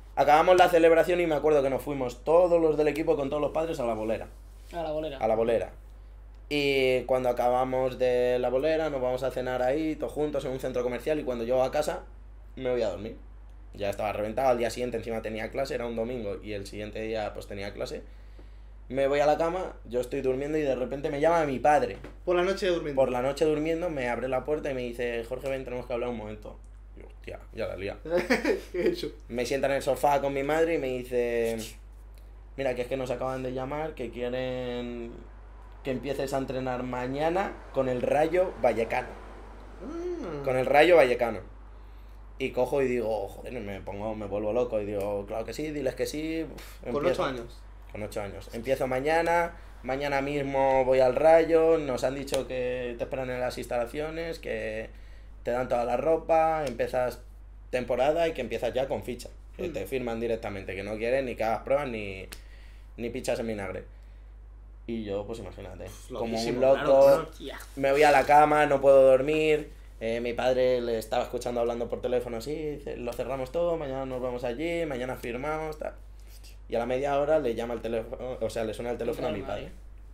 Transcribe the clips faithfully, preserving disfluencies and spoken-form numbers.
Acabamos la celebración y me acuerdo que nos fuimos todos los del equipo con todos los padres a la bolera. A la bolera. A la bolera. Y cuando acabamos de la bolera nos vamos a cenar ahí, todos juntos en un centro comercial, y cuando llego a casa me voy a dormir. Ya estaba reventado, al día siguiente encima tenía clase, era un domingo y el siguiente día pues tenía clase. Me voy a la cama, yo estoy durmiendo y de repente me llama mi padre. Por la noche durmiendo. Por la noche durmiendo, me abre la puerta y me dice, Jorge, ven, tenemos que hablar un momento. Y yo, hostia, ya la lía. ¿Qué he hecho? Me sienta en el sofá con mi madre y me dice, mira, que es que nos acaban de llamar, que quieren que empieces a entrenar mañana con el Rayo Vallecano. Ah. Con el Rayo Vallecano. Y cojo y digo, joder, me pongo, me vuelvo loco y digo, claro que sí, diles que sí. Uf, Con ocho años. Con ocho años. Empiezo mañana, mañana mismo voy al Rayo, nos han dicho que te esperan en las instalaciones, que te dan toda la ropa, empiezas temporada y que empiezas ya con ficha. Que Mm. te firman directamente, que no quieren ni que hagas pruebas ni, ni pichas en vinagre. Y yo, pues imagínate, como un loquísimo, loco, claro, claro. Hostia. me voy a la cama, no puedo dormir. Eh, mi padre le estaba escuchando hablando por teléfono así, dice, lo cerramos todo, mañana nos vamos allí, mañana firmamos, tal. Y a la media hora le llama el teléfono, o sea, le suena el teléfono a mi padre.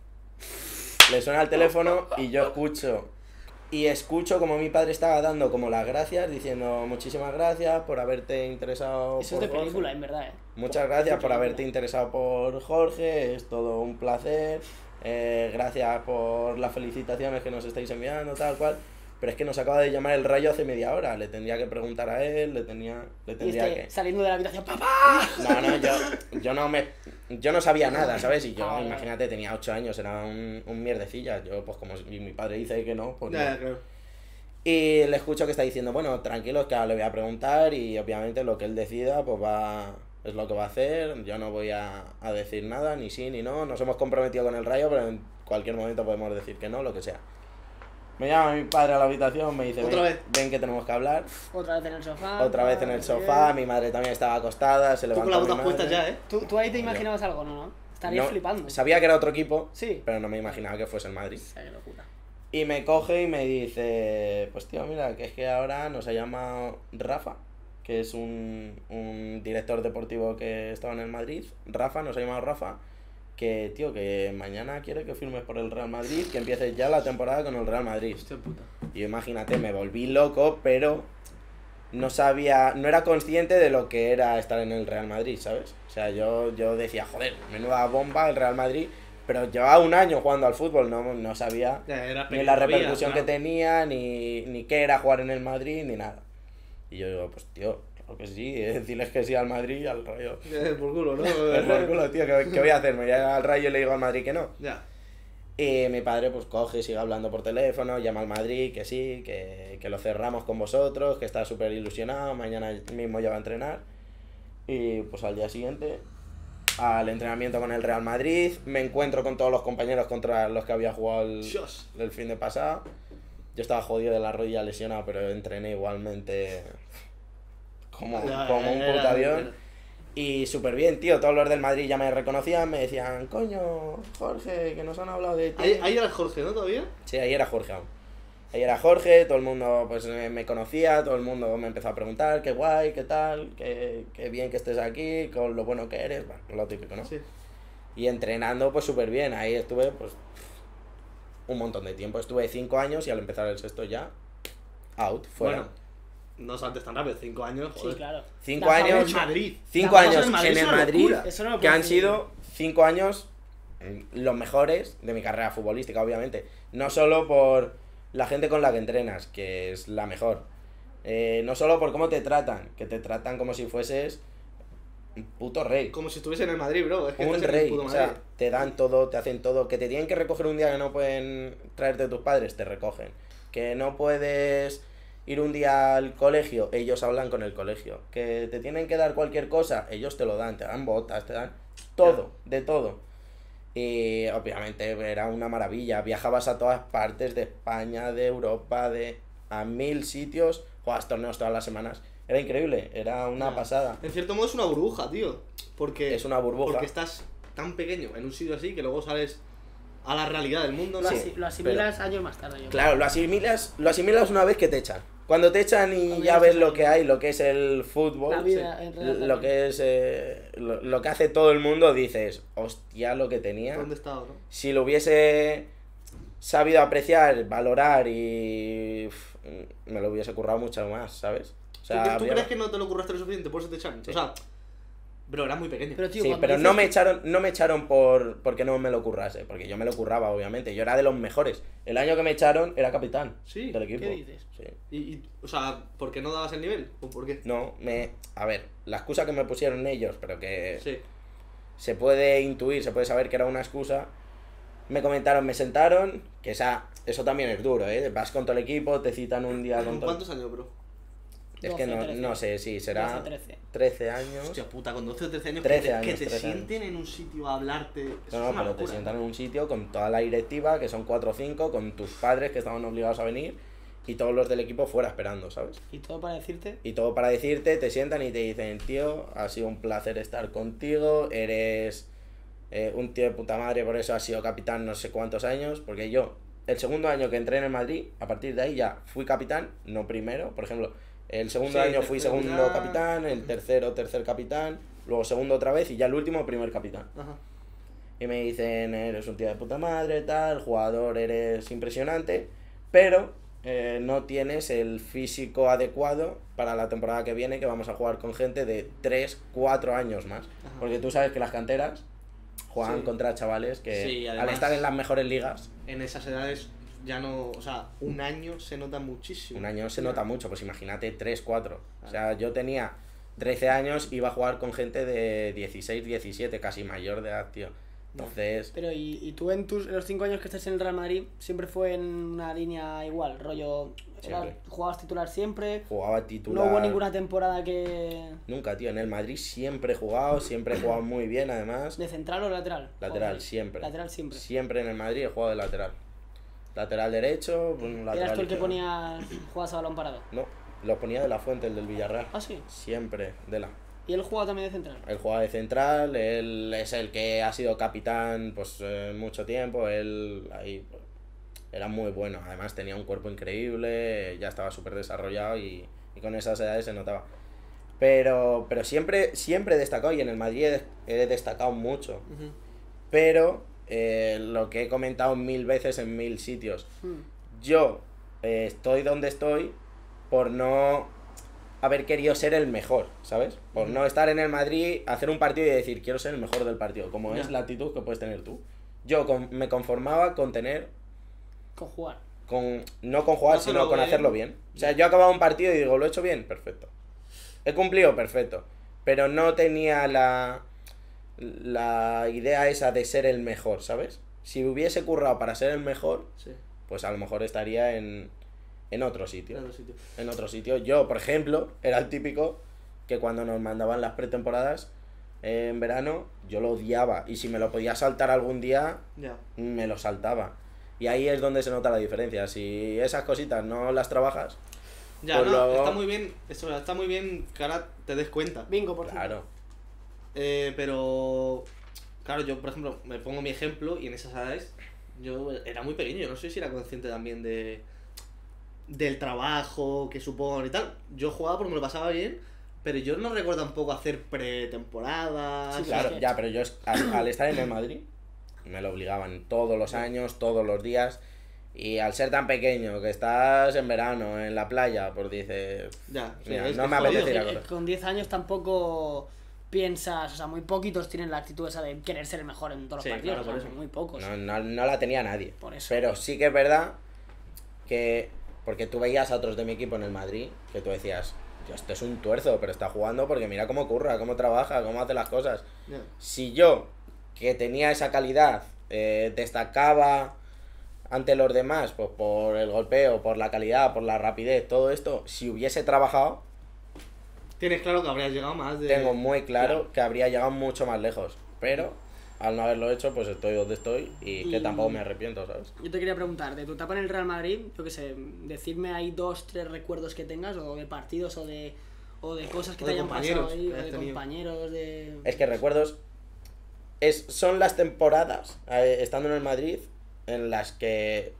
Le suena el teléfono y yo escucho, y escucho como mi padre estaba dando como las gracias, diciendo muchísimas gracias por haberte interesado Eso es por de película, Jorge. en verdad, eh. Muchas gracias por película. haberte interesado por Jorge, es todo un placer, eh, gracias por las felicitaciones que nos estáis enviando, tal cual. Pero es que nos acaba de llamar el Rayo hace media hora, le tendría que preguntar a él, le, tenía, le Y tendría este, que... saliendo de la habitación, ¡papá! No, no, yo, yo no me... Yo no sabía nada, ¿sabes? Y yo, Ah, imagínate, tenía ocho años, era un, un mierdecilla. Yo, pues como si mi padre dice que no, pues no. Ya, ya, claro. Y le escucho que está diciendo, bueno, tranquilos, que ahora le voy a preguntar y obviamente lo que él decida, pues va... Es lo que va a hacer, yo no voy a, a decir nada, ni sí ni no. Nos hemos comprometido con el Rayo, pero en cualquier momento podemos decir que no, lo que sea. Me llama mi padre a la habitación, me dice, ¿Otra ven, vez? ven que tenemos que hablar. Otra vez en el sofá. Otra vez en el sofá, mi madre también estaba acostada, se Tú con levantó las mi botas puestas madre. ya, ¿eh? ¿Tú, tú ahí te imaginabas algo, no? ¿No? Estarías No, flipando. Sabía que era otro equipo, Sí. pero no me imaginaba que fuese el Madrid. O sea, qué locura. Y me coge y me dice, pues tío, mira, que es que ahora nos ha llamado Rafa, que es un, un director deportivo que estaba en el Madrid. Rafa, nos ha llamado Rafa, que tío, que mañana quiere que firmes por el Real Madrid, que empieces ya la temporada con el Real Madrid. Hostia puta. Y yo, imagínate, me volví loco, pero no sabía, no era consciente de lo que era estar en el Real Madrid, ¿sabes? O sea, yo, yo decía, joder, menuda bomba el Real Madrid, pero llevaba un año jugando al fútbol, no, no sabía Ya, era ni pequeño la todavía, repercusión claro. que tenía, ni, ni qué era jugar en el Madrid, ni nada. Y yo digo, pues tío, claro que sí, eh, decirles que sí al Madrid y al Rayo. Eh, por culo, ¿no? Pues por culo, tío, ¿qué, qué voy a hacer? Me voy al Rayo y le digo al Madrid que no. Ya. Y mi padre pues coge, sigue hablando por teléfono, llama al Madrid, que sí, que, que lo cerramos con vosotros, que está súper ilusionado, mañana mismo ya va a entrenar. Y pues al día siguiente, al entrenamiento con el Real Madrid, me encuentro con todos los compañeros contra los que había jugado el, Dios. el fin de pasado. Yo estaba jodido de la rodilla, lesionado, pero entrené igualmente como, Ya, como un era- puto avión. era- Y súper bien, tío. Todos los del Madrid ya me reconocían, me decían, coño, Jorge, que nos han hablado de ti. Ahí, ahí era Jorge, ¿no? ¿Todavía? Sí, ahí era Jorge aún. Ahí era Jorge, todo el mundo pues eh, me conocía, todo el mundo me empezó a preguntar, qué guay, qué tal, qué, qué bien que estés aquí, con lo bueno que eres, bueno, lo típico, ¿no? Sí. Y entrenando pues súper bien, ahí estuve pues un montón de tiempo. Estuve cinco años y al empezar el sexto ya, out, fuera. Bueno, no saltes tan rápido, cinco años, joder. Sí, claro. Cinco La años, famosa- Madrid. cinco La años famosa en Madrid es el una Madrid, locura. Eso no lo que puedo han decir. sido cinco años mm, los mejores de mi carrera futbolística, obviamente. No solo por la gente con la que entrenas, que es la mejor. Eh, no solo por cómo te tratan, que te tratan como si fueses un puto rey. Como si estuviese en el Madrid, bro. Es que Un estás en el rey, puto o sea, Madrid. te dan todo, te hacen todo. Que te tienen que recoger un día que no pueden traerte tus padres, te recogen. Que no puedes ir un día al colegio, ellos hablan con el colegio. Que te tienen que dar cualquier cosa, ellos te lo dan, te dan botas, te dan todo, de todo. Y obviamente era una maravilla, viajabas a todas partes de España, de Europa, de a mil sitios, jugabas torneos todas las semanas. Era increíble, era una Ya. pasada. En cierto modo es una burbuja, tío. Porque, Es una burbuja. Porque estás tan pequeño en un sitio así que luego sales a la realidad del mundo, Lo, ¿no? Sí, asi- lo asimilas años más tarde. Yo Claro, lo asimilas, lo asimilas una vez que te echan. Cuando te echan y Cuando ya ya ves estás lo ahí. que hay, lo que es el fútbol, La vida sí, en real lo que es eh, lo, lo que hace todo el mundo, dices, hostia, lo que tenía. ¿Dónde está ahora? Si lo hubiese sabido apreciar, valorar y uf, me lo hubiese currado mucho más, ¿sabes? O ¿Tú, tú habría- crees que no te lo curraste lo suficiente? Por eso te echaron. Sí. O sea, bro, era muy pequeño. Pero, tío, Sí, cuando pero dices no me que- echaron, no me echaron por porque no me lo currase, porque yo me lo curraba, obviamente. Yo era de los mejores. El año que me echaron era capitán Sí, del equipo. ¿qué dices? Sí. y, y, o sea, ¿por qué no dabas el nivel? ¿O por qué? No, me. A ver, la excusa que me pusieron ellos, pero que Sí. se puede intuir, se puede saber que era una excusa. Me comentaron, me sentaron, que esa, eso también es duro, ¿eh? Vas con todo el equipo, te citan un día con ¿Con todo. cuántos años, bro? Es que doce, no, trece. no sé, sí, será doce, trece. trece años. Hostia puta, con doce o trece años trece que te, años, que te trece sienten en un sitio a hablarte. Eso No, es no, una pero te locura. sientan en un sitio con toda la directiva, que son cuatro o cinco, con tus padres que estaban obligados a venir, y todos los del equipo fuera esperando, ¿sabes? Y todo para decirte. Y todo para decirte, te sientan y te dicen, tío, ha sido un placer estar contigo, eres eh, un tío de puta madre, por eso has sido capitán no sé cuántos años, porque yo, el segundo año que entré en el Madrid, a partir de ahí ya fui capitán, no primero, por ejemplo, el segundo Sí, año te- fui te- segundo ya- capitán, el tercero tercer capitán, luego segundo otra vez y ya el último primer capitán. Ajá. Y me dicen, eres un tío de puta madre, tal, jugador eres impresionante, pero eh, no tienes el físico adecuado para la temporada que viene, que vamos a jugar con gente de tres cuatro años más. Ajá. Porque tú sabes que las canteras juegan Sí. contra chavales que Sí, al además- estar en las mejores ligas, En esas edades ya no. O sea, un año se nota muchísimo. un año se nota mucho, pues imagínate tres cuatro. O sea, yo tenía trece años, iba a jugar con gente de dieciséis diecisiete, casi mayor de edad, tío. Entonces, Pero, ¿y, y tú en tus en los cinco años que estás en el Real Madrid siempre fue en una línea igual? Rollo. era- Siempre. ¿Jugabas titular siempre? jugaba No titular. hubo ninguna temporada que. Nunca, tío. En el Madrid siempre he jugado, siempre he jugado muy bien, además. ¿De central o lateral? Lateral, Joder, siempre. Lateral siempre. Siempre en el Madrid he jugado de lateral. Lateral derecho, un lateral ¿Eras tú el que izquierdo. ponías. jugabas a balón parado? No, lo ponía de la Fuente, el del Villarreal. Ah, sí. Siempre de la. ¿Y él jugaba también de central? Él juega de central, él es el que ha sido capitán pues eh, mucho tiempo, él ahí pues, era muy bueno, además tenía un cuerpo increíble, ya estaba súper desarrollado y, y con esas edades se notaba. Pero, pero siempre, siempre he destacado y en el Madrid he, he destacado mucho, Ujú. pero eh, lo que he comentado mil veces en mil sitios, Hmm. yo eh, estoy donde estoy por no haber querido ser el mejor, ¿sabes? Por Ujú. no estar en el Madrid, hacer un partido y decir, quiero ser el mejor del partido, como Ya. es la actitud que puedes tener tú. Yo con- me conformaba con tener, Con jugar. con no con jugar, Hacerlo sino con bien. hacerlo bien. O sea, yo acababa un partido y digo, ¿lo he hecho bien? Perfecto. He cumplido, perfecto. Pero no tenía la, la idea esa de ser el mejor, ¿sabes? Si hubiese currado para ser el mejor, Sí, pues a lo mejor estaría en, en otro sitio. claro, sitio. En otro sitio. Yo, por ejemplo, era el típico que cuando nos mandaban las pretemporadas eh, en verano, yo lo odiaba. Y si me lo podía saltar algún día, Ya. me lo saltaba. Y ahí es donde se nota la diferencia. Si esas cositas no las trabajas, Ya, Pues no, luego- está muy bien. Eso, está muy bien que ahora te des cuenta. Bingo, por ejemplo. claro. Eh, pero. Claro, yo, por ejemplo, me pongo mi ejemplo y en esas edades yo era muy pequeño. Yo no sé si era consciente también de. del trabajo que supone y tal. Yo jugaba porque me lo pasaba bien, pero yo no recuerdo tampoco hacer pretemporadas. Sí, Claro, que- ya, pero yo es- al, al estar en el Madrid, me lo obligaban todos los años, todos los días. Y al ser tan pequeño, que estás en verano, en la playa, pues dices, Ya, sí, mira, es no que me es jodido. apetece ir a Que- correr. Con diez años tampoco piensas, o sea, muy poquitos tienen la actitud esa de querer ser el mejor en todos los Sí, partidos. claro, por o sea, eso. muy pocos. No, no, no la tenía nadie. Por eso. Pero sí que es verdad que. Porque tú veías a otros de mi equipo en el Madrid que tú decías, "Tío, este es un tuerzo, pero está jugando porque mira cómo curra, cómo trabaja, cómo hace las cosas". Ya. Si yo, que tenía esa calidad, eh, destacaba ante los demás, pues por el golpeo, por la calidad, por la rapidez, todo esto, si hubiese trabajado, Tienes claro que habrías llegado más de. tengo muy claro Claro. que habría llegado mucho más lejos. Pero al no haberlo hecho, pues estoy donde estoy y que Y- tampoco me arrepiento, ¿sabes? Yo te quería preguntar, de tu etapa en el Real Madrid, yo qué sé, decirme ahí dos, tres recuerdos que tengas, o de partidos, o de, o de cosas que O te de hayan pasado compañeros ahí, que o hayas de tenido. compañeros, de... Es que recuerdos es, son las temporadas, eh, estando en el Madrid, en las que uf,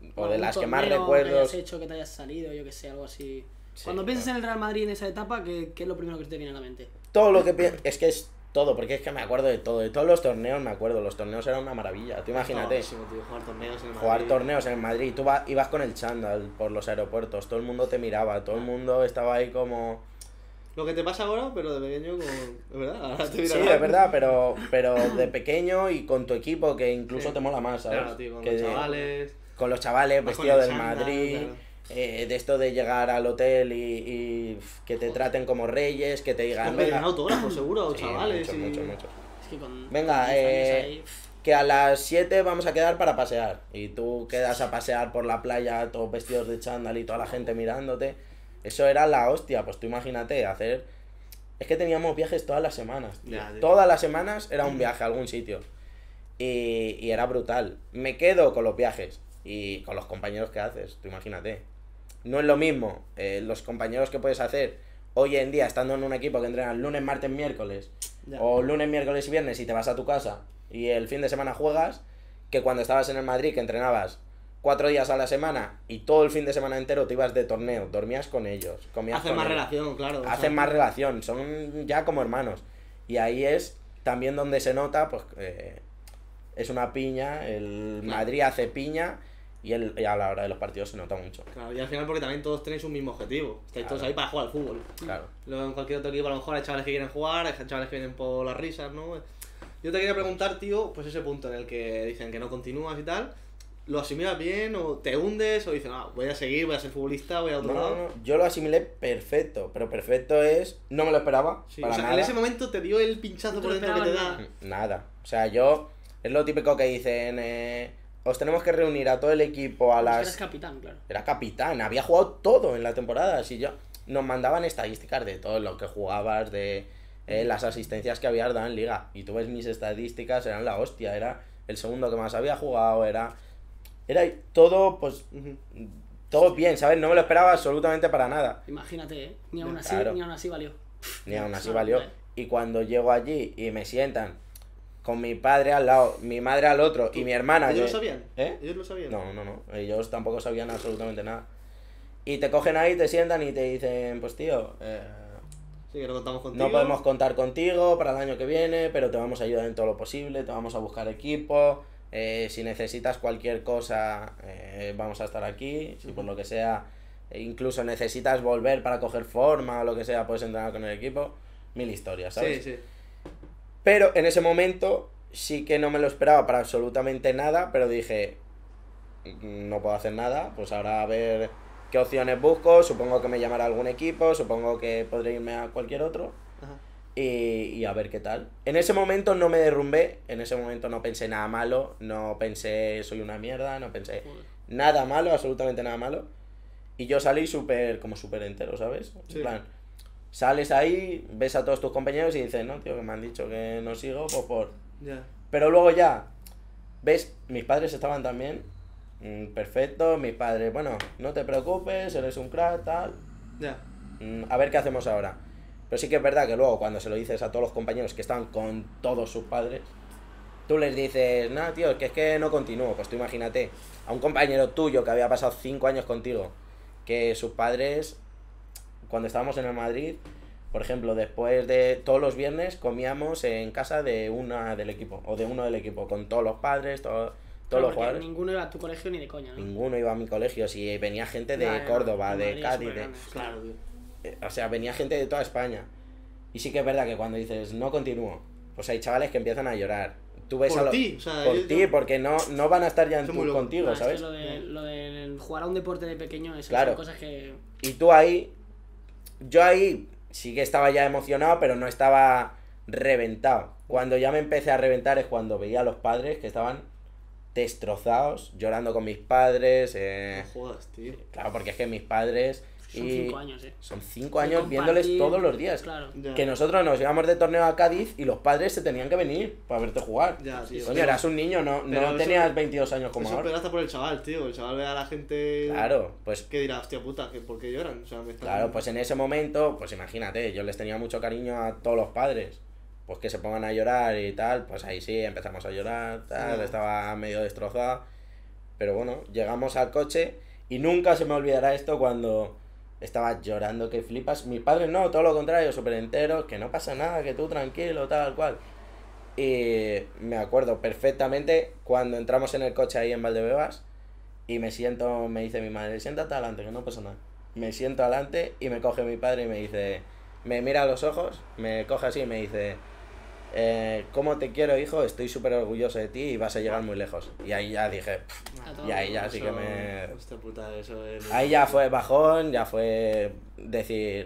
o de algún las que más torneo recuerdo. que hayas hecho, que te hayas salido, yo que sé, algo así. Sí, Cuando piensas claro. en el Real Madrid en esa etapa, ¿qué, qué es lo primero que te viene a la mente? Todo lo que pi- es que es todo, porque es que me acuerdo de todo, de todos los torneos me acuerdo, los torneos eran una maravilla, tú imagínate. Buenísimo, tío, jugar torneos en el Jugar Madrid. torneos en Madrid, tú va- ibas con el chándal por los aeropuertos, todo el mundo te miraba, todo el mundo estaba ahí como... Lo que te pasa ahora, pero de pequeño, como. Es verdad, ahora te Sí, mirarás. es verdad, pero, pero de pequeño y con tu equipo, que incluso Sí. te mola más, ¿sabes? Claro, tío, con Que los de- chavales. con los chavales, Vas con vestidos el del chándal, Madrid, claro. eh, de esto de llegar al hotel y, y que te traten como reyes, que te digan... Nos pedían "Venga". autógrafos, seguro, Sí, chavales. mucho, y... mucho, mucho. Es que con. Venga, con diez años eh, ahí, pff, Que a las siete vamos a quedar para pasear. Y tú quedas a pasear por la playa, todos vestidos de chándal y toda la gente mirándote. Eso era la hostia, pues tú imagínate, hacer... Es que teníamos viajes todas las semanas, tío. Ya, tío. Todas las semanas era un viaje a algún sitio. Y, y era brutal. Me quedo con los viajes y con los compañeros que haces, tú imagínate. No es lo mismo eh, los compañeros que puedes hacer hoy en día estando en un equipo que entrenan lunes, martes, miércoles, Ya. o lunes, miércoles y viernes y te vas a tu casa y el fin de semana juegas, que cuando estabas en el Madrid que entrenabas cuatro días a la semana y todo el fin de semana entero te ibas de torneo, dormías con ellos, comías Hacen con más ellos. relación, claro. o Hacen sea, más relación, son ya como hermanos. Y ahí es también donde se nota, pues, eh, es una piña, el Claro. Madrid hace piña y, el, y a la hora de los partidos se nota mucho. Claro, y al final porque también todos tenéis un mismo objetivo. Estáis todos Claro. ahí para jugar al fútbol. Claro. Luego en cualquier otro equipo a lo mejor hay chavales que quieren jugar, hay chavales que vienen por las risas, ¿no? Yo te quería preguntar, tío, pues ese punto en el que dicen que no continúas y tal, ¿lo asimilas bien o te hundes o dices, no, voy a seguir, voy a ser futbolista, voy a otro No, no, lado? no, yo lo asimilé perfecto, pero perfecto es, no me lo esperaba, Sí, para o sea, nada. en ese momento te dio el pinchazo No te por lo dentro que te esperabas da. Nada, o sea, yo, es lo típico que dicen, eh, os tenemos que reunir a todo el equipo a pues las... eres capitán, claro. Era capitán, había jugado todo en la temporada. Así yo nos mandaban estadísticas de todo lo que jugabas, de eh, las asistencias que habías dado en liga. Y tú ves mis estadísticas, eran la hostia. Era el segundo que más había jugado, era. Era todo, pues. Ujú. Todo bien, ¿sabes? No me lo esperaba absolutamente para nada. Imagínate, ¿eh? Ni aún así, Claro. ni aún así valió. Ni aún así Una valió. locura, Y cuando llego allí y me sientan con mi padre al lado, mi madre al otro y ¿Tú- mi hermana. ¿Ellos que- lo sabían? ¿Eh? ¿Ellos lo sabían? No, no, no. Ellos tampoco sabían absolutamente nada. Y te cogen ahí, te sientan y te dicen, pues tío, eh, Sí, que no contamos contigo. no podemos contar contigo para el año que viene, pero te vamos a ayudar en todo lo posible, te vamos a buscar equipo, eh, si necesitas cualquier cosa, eh, vamos a estar aquí, si por lo que sea, e incluso necesitas volver para coger forma o lo que sea, puedes entrenar con el equipo, mil historias, ¿sabes? Sí, sí. Pero en ese momento sí que no me lo esperaba para absolutamente nada, pero dije, no puedo hacer nada, pues ahora a ver qué opciones busco, supongo que me llamará algún equipo, supongo que podré irme a cualquier otro Ajá. y, y a ver qué tal. En ese momento no me derrumbé, en ese momento no pensé nada malo, no pensé soy una mierda, no pensé Joder. nada malo, absolutamente nada malo. Y yo salí súper, como súper entero, ¿sabes? Sí. En plan, sales ahí, ves a todos tus compañeros y dices, no, tío, que me han dicho que no sigo, pues por... Ya. Pero luego ya, ves, mis padres estaban también, mm, perfecto, mis padres, bueno, no te preocupes, eres un crack, tal, Ya. mm, a ver qué hacemos ahora. Pero sí que es verdad que luego cuando se lo dices a todos los compañeros que estaban con todos sus padres, tú les dices, no, tío, que es que no continúo. Pues tú imagínate a un compañero tuyo que había pasado cinco años contigo, que sus padres, cuando estábamos en el Madrid, por ejemplo, después de todos los viernes comíamos en casa de una del equipo, o de uno del equipo, con todos los padres, todo- todos Claro, los porque jugadores. ninguno iba a tu colegio ni de coña, ¿no? Ninguno iba a mi colegio, si venía gente de Ya, ya, Córdoba, el de Madrid es Cádiz, de... supergrande. Claro, tío. Eh, O sea, venía gente de toda España. Y sí que es verdad que cuando dices, no continúo, pues hay chavales que empiezan a llorar. Tú ves Por a lo- ti, o sea, por ellos- ti, porque no, no van a estar ya en Son tu, muy locos. contigo, Ah, es que ¿sabes? lo de, lo de jugar a un deporte de pequeño, eso Claro. son cosas que... Y tú ahí, yo ahí sí que estaba ya emocionado, pero no estaba reventado. Cuando ya me empecé a reventar es cuando veía a los padres que estaban destrozados, llorando con mis padres. eh, No jodas, tío. Claro, porque es que mis padres... Son y- cinco años, ¿eh? Son cinco De años viéndoles compartir, todos los días. Claro. Ya. Que nosotros nos íbamos de torneo a Cádiz y los padres se tenían que venir para verte jugar. Ya, tío. Coño, eras un niño, no, pero no eso- tenías veintidós años como Eso ahora. pero hasta por el chaval, tío. El chaval ve a la gente. Claro, pues Que dirá, hostia puta, que ¿por qué lloran? O sea, me están... claro, pues en ese momento, pues imagínate, yo les tenía mucho cariño a todos los padres. Pues que se pongan a llorar y tal, pues ahí sí empezamos a llorar, tal, Ya. estaba medio destrozado. Pero bueno, llegamos al coche y nunca se me olvidará esto cuando estaba llorando que flipas. Mis padres no, todo lo contrario, súper enteros, que no pasa nada, que tú tranquilo, tal cual. Y me acuerdo perfectamente cuando entramos en el coche ahí en Valdebebas y me siento, me dice mi madre, siéntate adelante, que no pasa nada. Me siento adelante y me coge mi padre y me dice, me mira a los ojos, me coge así y me dice, eh, ¿cómo te quiero, hijo? Estoy súper orgulloso de ti y vas a llegar muy lejos. Y ahí ya dije, pff, y ahí ya sí que me... Hostia puta, eso es... Ahí ya fue bajón, ya fue decir,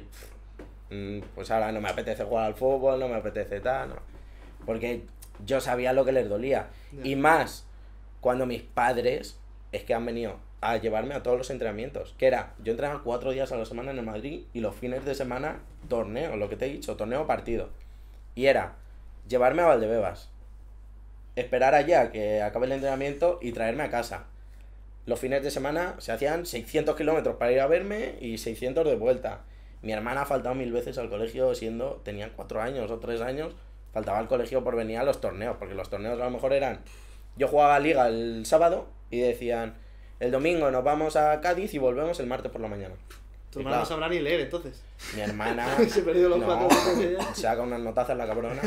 mm, pues ahora no me apetece jugar al fútbol, no me apetece tal, no. Porque yo sabía lo que les dolía. Ya. Y más, cuando mis padres es que han venido a llevarme a todos los entrenamientos. Que era, yo entrenaba cuatro días a la semana en el Madrid y los fines de semana torneo, lo que te he dicho, torneo partido. Y era llevarme a Valdebebas, esperar allá que acabe el entrenamiento y traerme a casa. Los fines de semana se hacían seiscientos kilómetros para ir a verme y seiscientos de vuelta. Mi hermana ha faltado mil veces al colegio siendo, tenía cuatro años o tres años, faltaba al colegio por venir a los torneos, porque los torneos a lo mejor eran, yo jugaba liga el sábado y decían, el domingo nos vamos a Cádiz y volvemos el martes por la mañana. Tu Y hermano claro, no sabrá ni leer, entonces. mi hermana Se perdió los no, cuatro meses ya. saca unas notazas la cabrona,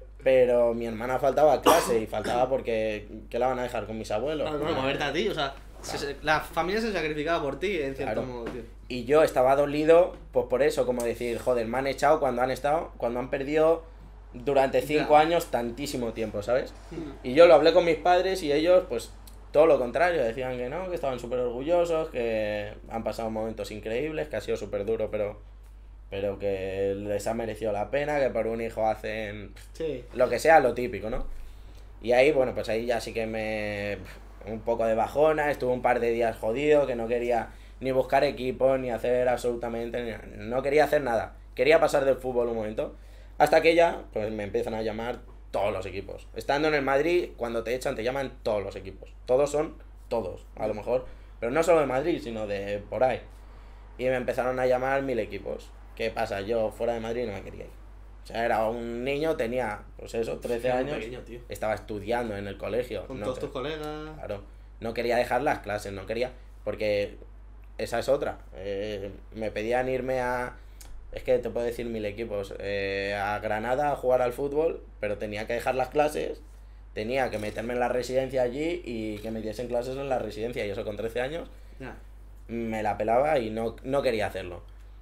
pero mi hermana faltaba a clase y faltaba porque ¿qué la van a dejar con mis abuelos? Claro, bueno, a verte a ti, o sea, se- se- la familia se sacrificaba por ti, en cierto Claro. modo, tío. Y yo estaba dolido, pues por eso, como decir, joder, me han echado cuando han estado, cuando han perdido durante cinco Ya. años tantísimo tiempo, ¿sabes? Y yo lo hablé con mis padres y ellos, pues, todo lo contrario, decían que no, que estaban súper orgullosos, que han pasado momentos increíbles, que ha sido súper duro, pero, pero que les ha merecido la pena, que por un hijo hacen Sí. lo que sea, lo típico, ¿no? Y ahí, bueno, pues ahí ya sí que me... un poco de bajona, estuve un par de días jodido, que no quería ni buscar equipo, ni hacer absolutamente, ni- no quería hacer nada. Quería pasar del fútbol un momento, hasta que ya, pues me empiezan a llamar todos los equipos. Estando en el Madrid, cuando te echan, te llaman todos los equipos. Todos son todos, a lo mejor. Pero no solo de Madrid, sino de por ahí. Y me empezaron a llamar mil equipos. ¿Qué pasa? Yo fuera de Madrid no me quería ir. O sea, era un niño, tenía, pues eso, trece Era muy años. pequeño, tío. Estaba estudiando en el colegio. Con no todos que- tus colegas. Claro, no quería dejar las clases, no quería, porque esa es otra. Eh, me pedían irme a, es que te puedo decir mil equipos, eh, a Granada a jugar al fútbol, pero tenía que dejar las clases, tenía que meterme en la residencia allí y que me diesen clases en la residencia, y eso con trece años, Ya. me la pelaba y no, no quería hacerlo.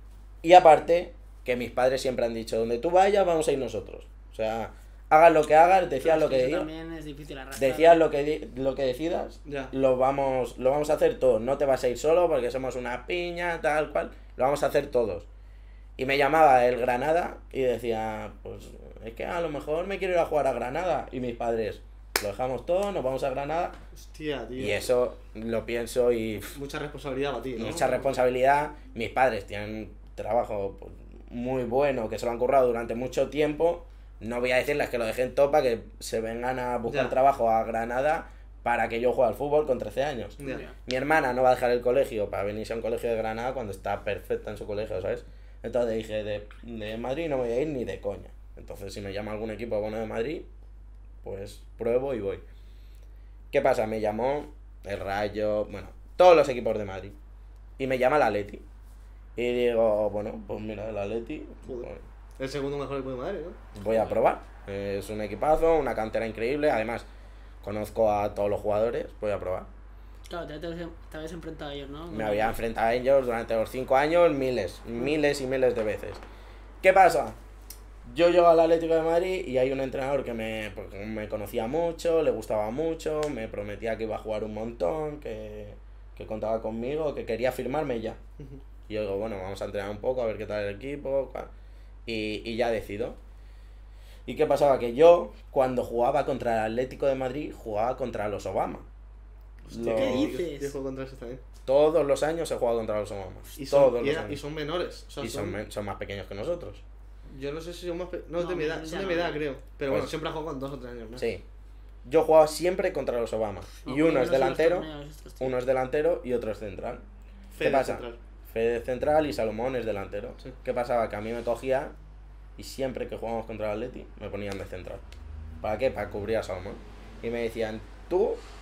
Y aparte, que mis padres siempre han dicho, donde tú vayas vamos a ir nosotros. O sea, hagas lo que hagas, decías lo Pero es que eso digas. también es difícil arrastrar. Decías lo que di- lo que decidas, Ya. lo vamos lo vamos a hacer todos. No te vas a ir solo porque somos una piña, tal cual. Lo vamos a hacer todos. Y me llamaba el Granada y decía, pues es que a lo mejor me quiero ir a jugar a Granada. Y mis padres, lo dejamos todo, nos vamos a Granada. Hostia, tío. Y eso lo pienso y pff, Mucha responsabilidad para ti, ¿no? mucha responsabilidad. Mis padres tienen un trabajo pues, muy bueno, que se lo han currado durante mucho tiempo. No voy a decirles que lo dejen todo para que se vengan a buscar Ya. trabajo a Granada para que yo juegue al fútbol con trece años. Ya. Ya. Mi hermana no va a dejar el colegio para venirse a un colegio de Granada cuando está perfecta en su colegio, ¿sabes? Entonces dije, de, de Madrid no me voy a ir ni de coña. Entonces si me llama algún equipo bueno de Madrid, pues pruebo y voy. ¿Qué pasa? Me llamó el Rayo, bueno, todos los equipos de Madrid. Y me llama el Atleti. Y digo, bueno, pues mira, el Atleti, Joder. pues, El segundo mejor equipo de Madrid, ¿no? voy a probar. Es un equipazo, una cantera increíble. Además, conozco a todos los jugadores, voy a probar. Claro, te, te, te habías enfrentado a ellos, ¿no? Me había enfrentado a ellos durante los cinco años miles, miles y miles de veces. ¿Qué pasa? Yo llego al Atlético de Madrid y hay un entrenador que me, pues, me conocía mucho, le gustaba mucho, me prometía que iba a jugar un montón, que, que contaba conmigo, que quería firmarme ya. Ujú. Y yo digo, bueno, vamos a entrenar un poco, a ver qué tal el equipo, cua- y, y ya decido. ¿Y qué pasaba? Que yo, cuando jugaba contra el Atlético de Madrid, jugaba contra los Obama. Hostia, Los- ¿qué yo- dices? Yo juego contra esos también. Todos los años he jugado contra los Obama. Y Todos son, y, los era- y años. son menores. O sea, Y son, men- son más pequeños que nosotros. Yo no sé si son más. pe- No, No, de mi edad. menores Son ya de mi no. edad, creo. Pero Pues- bueno, siempre he jugado con dos o tres años más. Sí. Yo jugaba siempre contra los Obama. No, Y uno yo es no sé los delantero, torneos estos, tío. uno es delantero y otro es central. Fede ¿Qué pasa? central. Fede central y Salomón es delantero. Sí. ¿Qué pasaba? Que a mí me cogía y siempre que jugábamos contra el Atleti me ponían de central. ¿Para qué? Para cubrir a Salomón. Y me decían, tú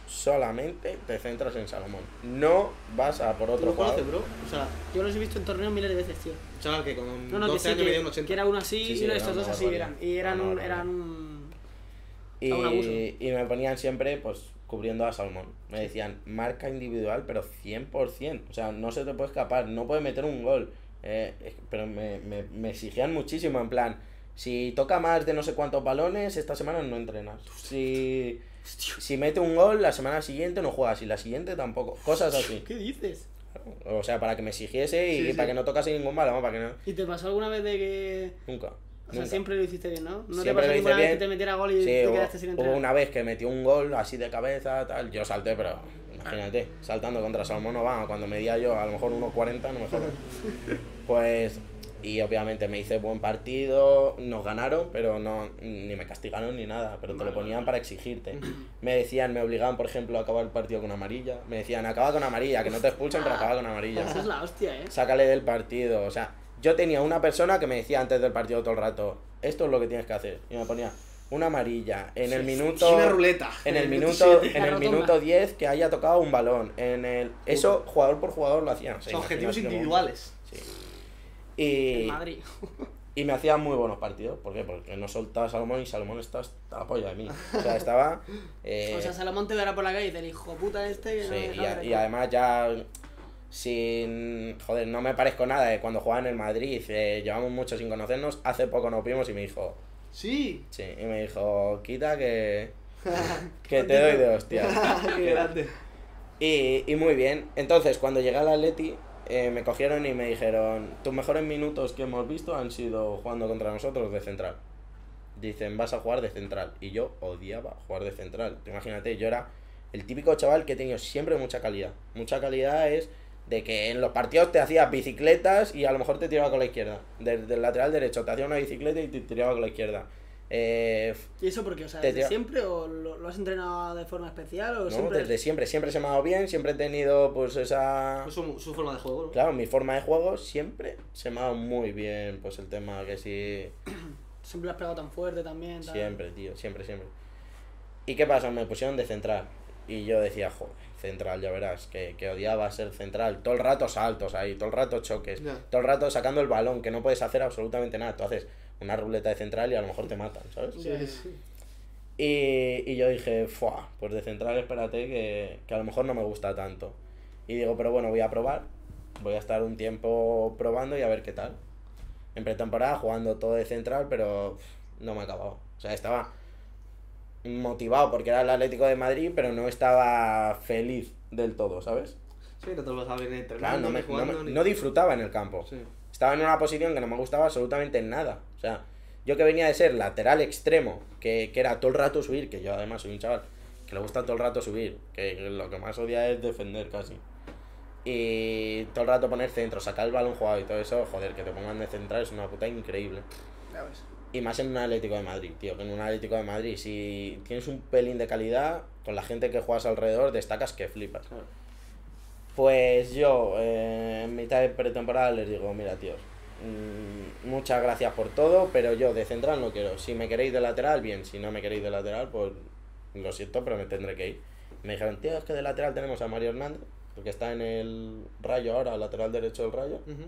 solamente te centras en Salomón. No vas a por ¿Tú otro lo jugador. conoces, bro? O sea, Yo los he visto en torneos miles de veces, tío. chaval que con No, no, que doce sí, años me dio un que, ochenta. que era uno así Sí, sí, y no, era estos una dos así barbaridad. eran. Y eran Una un, barbaridad. eran un... Y, a un abuso. y me ponían siempre, pues, cubriendo a Salomón. Me decían, marca individual, pero cien por ciento. O sea, no se te puede escapar, no puedes meter un gol. Eh, es- pero me, me, me exigían muchísimo, en plan, si toca más de no sé cuántos balones, esta semana no entrenas. Si, si mete un gol, la semana siguiente no juegas, y la siguiente tampoco. Cosas así. ¿Qué dices? O sea, para que me exigiese y Sí, sí. para que no tocase ningún balón, para que no... ¿Y te pasó alguna vez de que... Nunca. O sea, nunca. siempre lo hiciste bien, ¿no? ¿No te Siempre pasó lo hice ninguna vez bien. que te metiera gol y Sí, te hubo, quedaste sin hubo entrenar? una vez que metió un gol así de cabeza, tal, yo salté, pero imagínate, saltando contra Salomón no va, cuando medía yo a lo mejor uno cuarenta, no me jodas. Pues, y obviamente me hice buen partido, nos ganaron, pero no ni me castigaron ni nada, pero te lo ponían para exigirte. Me decían, me obligaban, por ejemplo, a acabar el partido con amarilla, me decían, acaba con amarilla, que no te expulsen, pero acaba con amarilla. Esa es la hostia, ¿eh? Sácale del partido, o sea, yo tenía una persona que me decía antes del partido todo el rato, esto es lo que tienes que hacer, y me ponía una amarilla en el minuto Una ruleta. en el minuto minuto siete. en el La rotonda. minuto diez que haya tocado un balón, en el eso jugador por jugador lo hacían. Son objetivos individuales. Sí. En Y, Madrid. y me hacían muy buenos partidos, ¿por qué? Porque no soltaba a Salomón y Salomón está hasta la polla de mí. O sea, estaba eh, O sea, Salomón te verá por la calle y te el hijo puta este que no sí, me y, deja a- ver y el además ya sin joder, no me parezco nada de cuando jugaba en el Madrid, eh, llevamos mucho sin conocernos, hace poco nos vimos y me dijo, Sí. sí, y me dijo, quita que que te doy de hostia. Qué grande. Y, y muy bien. Entonces, cuando llegué al Atleti, eh, me cogieron y me dijeron, tus mejores minutos que hemos visto han sido jugando contra nosotros de central. Dicen, vas a jugar de central. Y yo odiaba jugar de central. Tú imagínate, yo era el típico chaval que he tenido siempre mucha calidad. Mucha calidad es de que en los partidos te hacías bicicletas y a lo mejor te tiraba con la izquierda. Desde el lateral derecho te hacía una bicicleta y te tiraba con la izquierda. Eh, ¿Y eso por qué? O sea, Te ¿desde tira- siempre o lo, lo has entrenado de forma especial o no, siempre...? desde siempre, siempre se me ha dado bien, siempre he tenido pues esa... Pues su, su forma de juego, ¿no? Claro, mi forma de juego siempre se me ha dado muy bien, pues el tema que sí, Siempre lo has pegado tan fuerte también. tal. siempre, tío, siempre, siempre. ¿Y qué pasa? Me pusieron de central y yo decía, joder, central, ya verás, que, que odiaba ser central, todo el rato saltos ahí, todo el rato choques, Ya. todo el rato sacando el balón, que no puedes hacer absolutamente nada, tú haces una ruleta de central y a lo mejor te matan, ¿sabes? Ya, ya, ya. Y, y yo dije, fuah, pues de central espérate que, que a lo mejor no me gusta tanto. Y digo, pero bueno, voy a probar, voy a estar un tiempo probando y a ver qué tal. En pretemporada jugando todo de central, pero pff, no me ha acabado. O sea, estaba motivado porque era el Atlético de Madrid, pero no estaba feliz del todo, ¿sabes? Sí, no te lo vas a ver ni Claro, entrenando, no, me- ni jugando, no me- ni... no disfrutaba en el campo. Sí. Estaba en una posición que no me gustaba absolutamente nada. O sea, yo que venía de ser lateral extremo, que, que era todo el rato subir, que yo además soy un chaval que le gusta todo el rato subir, que lo que más odia es defender casi. Y todo el rato poner centro, sacar el balón jugado y todo eso, joder, que te pongan de central es una puta increíble. Ya ves. Y más en un Atlético de Madrid, tío, que en un Atlético de Madrid, si tienes un pelín de calidad, con la gente que juegas alrededor, destacas que flipas. Claro. Pues yo, eh, en mitad de pretemporada les digo, mira, tíos, mmm, muchas gracias por todo, pero yo de central no quiero. Si me queréis de lateral, bien, si no me queréis de lateral, pues lo siento, pero me tendré que ir. Me dijeron, tío, es que de lateral tenemos a Mario Hernández, porque está en el Rayo ahora, lateral derecho del Rayo, Ujú.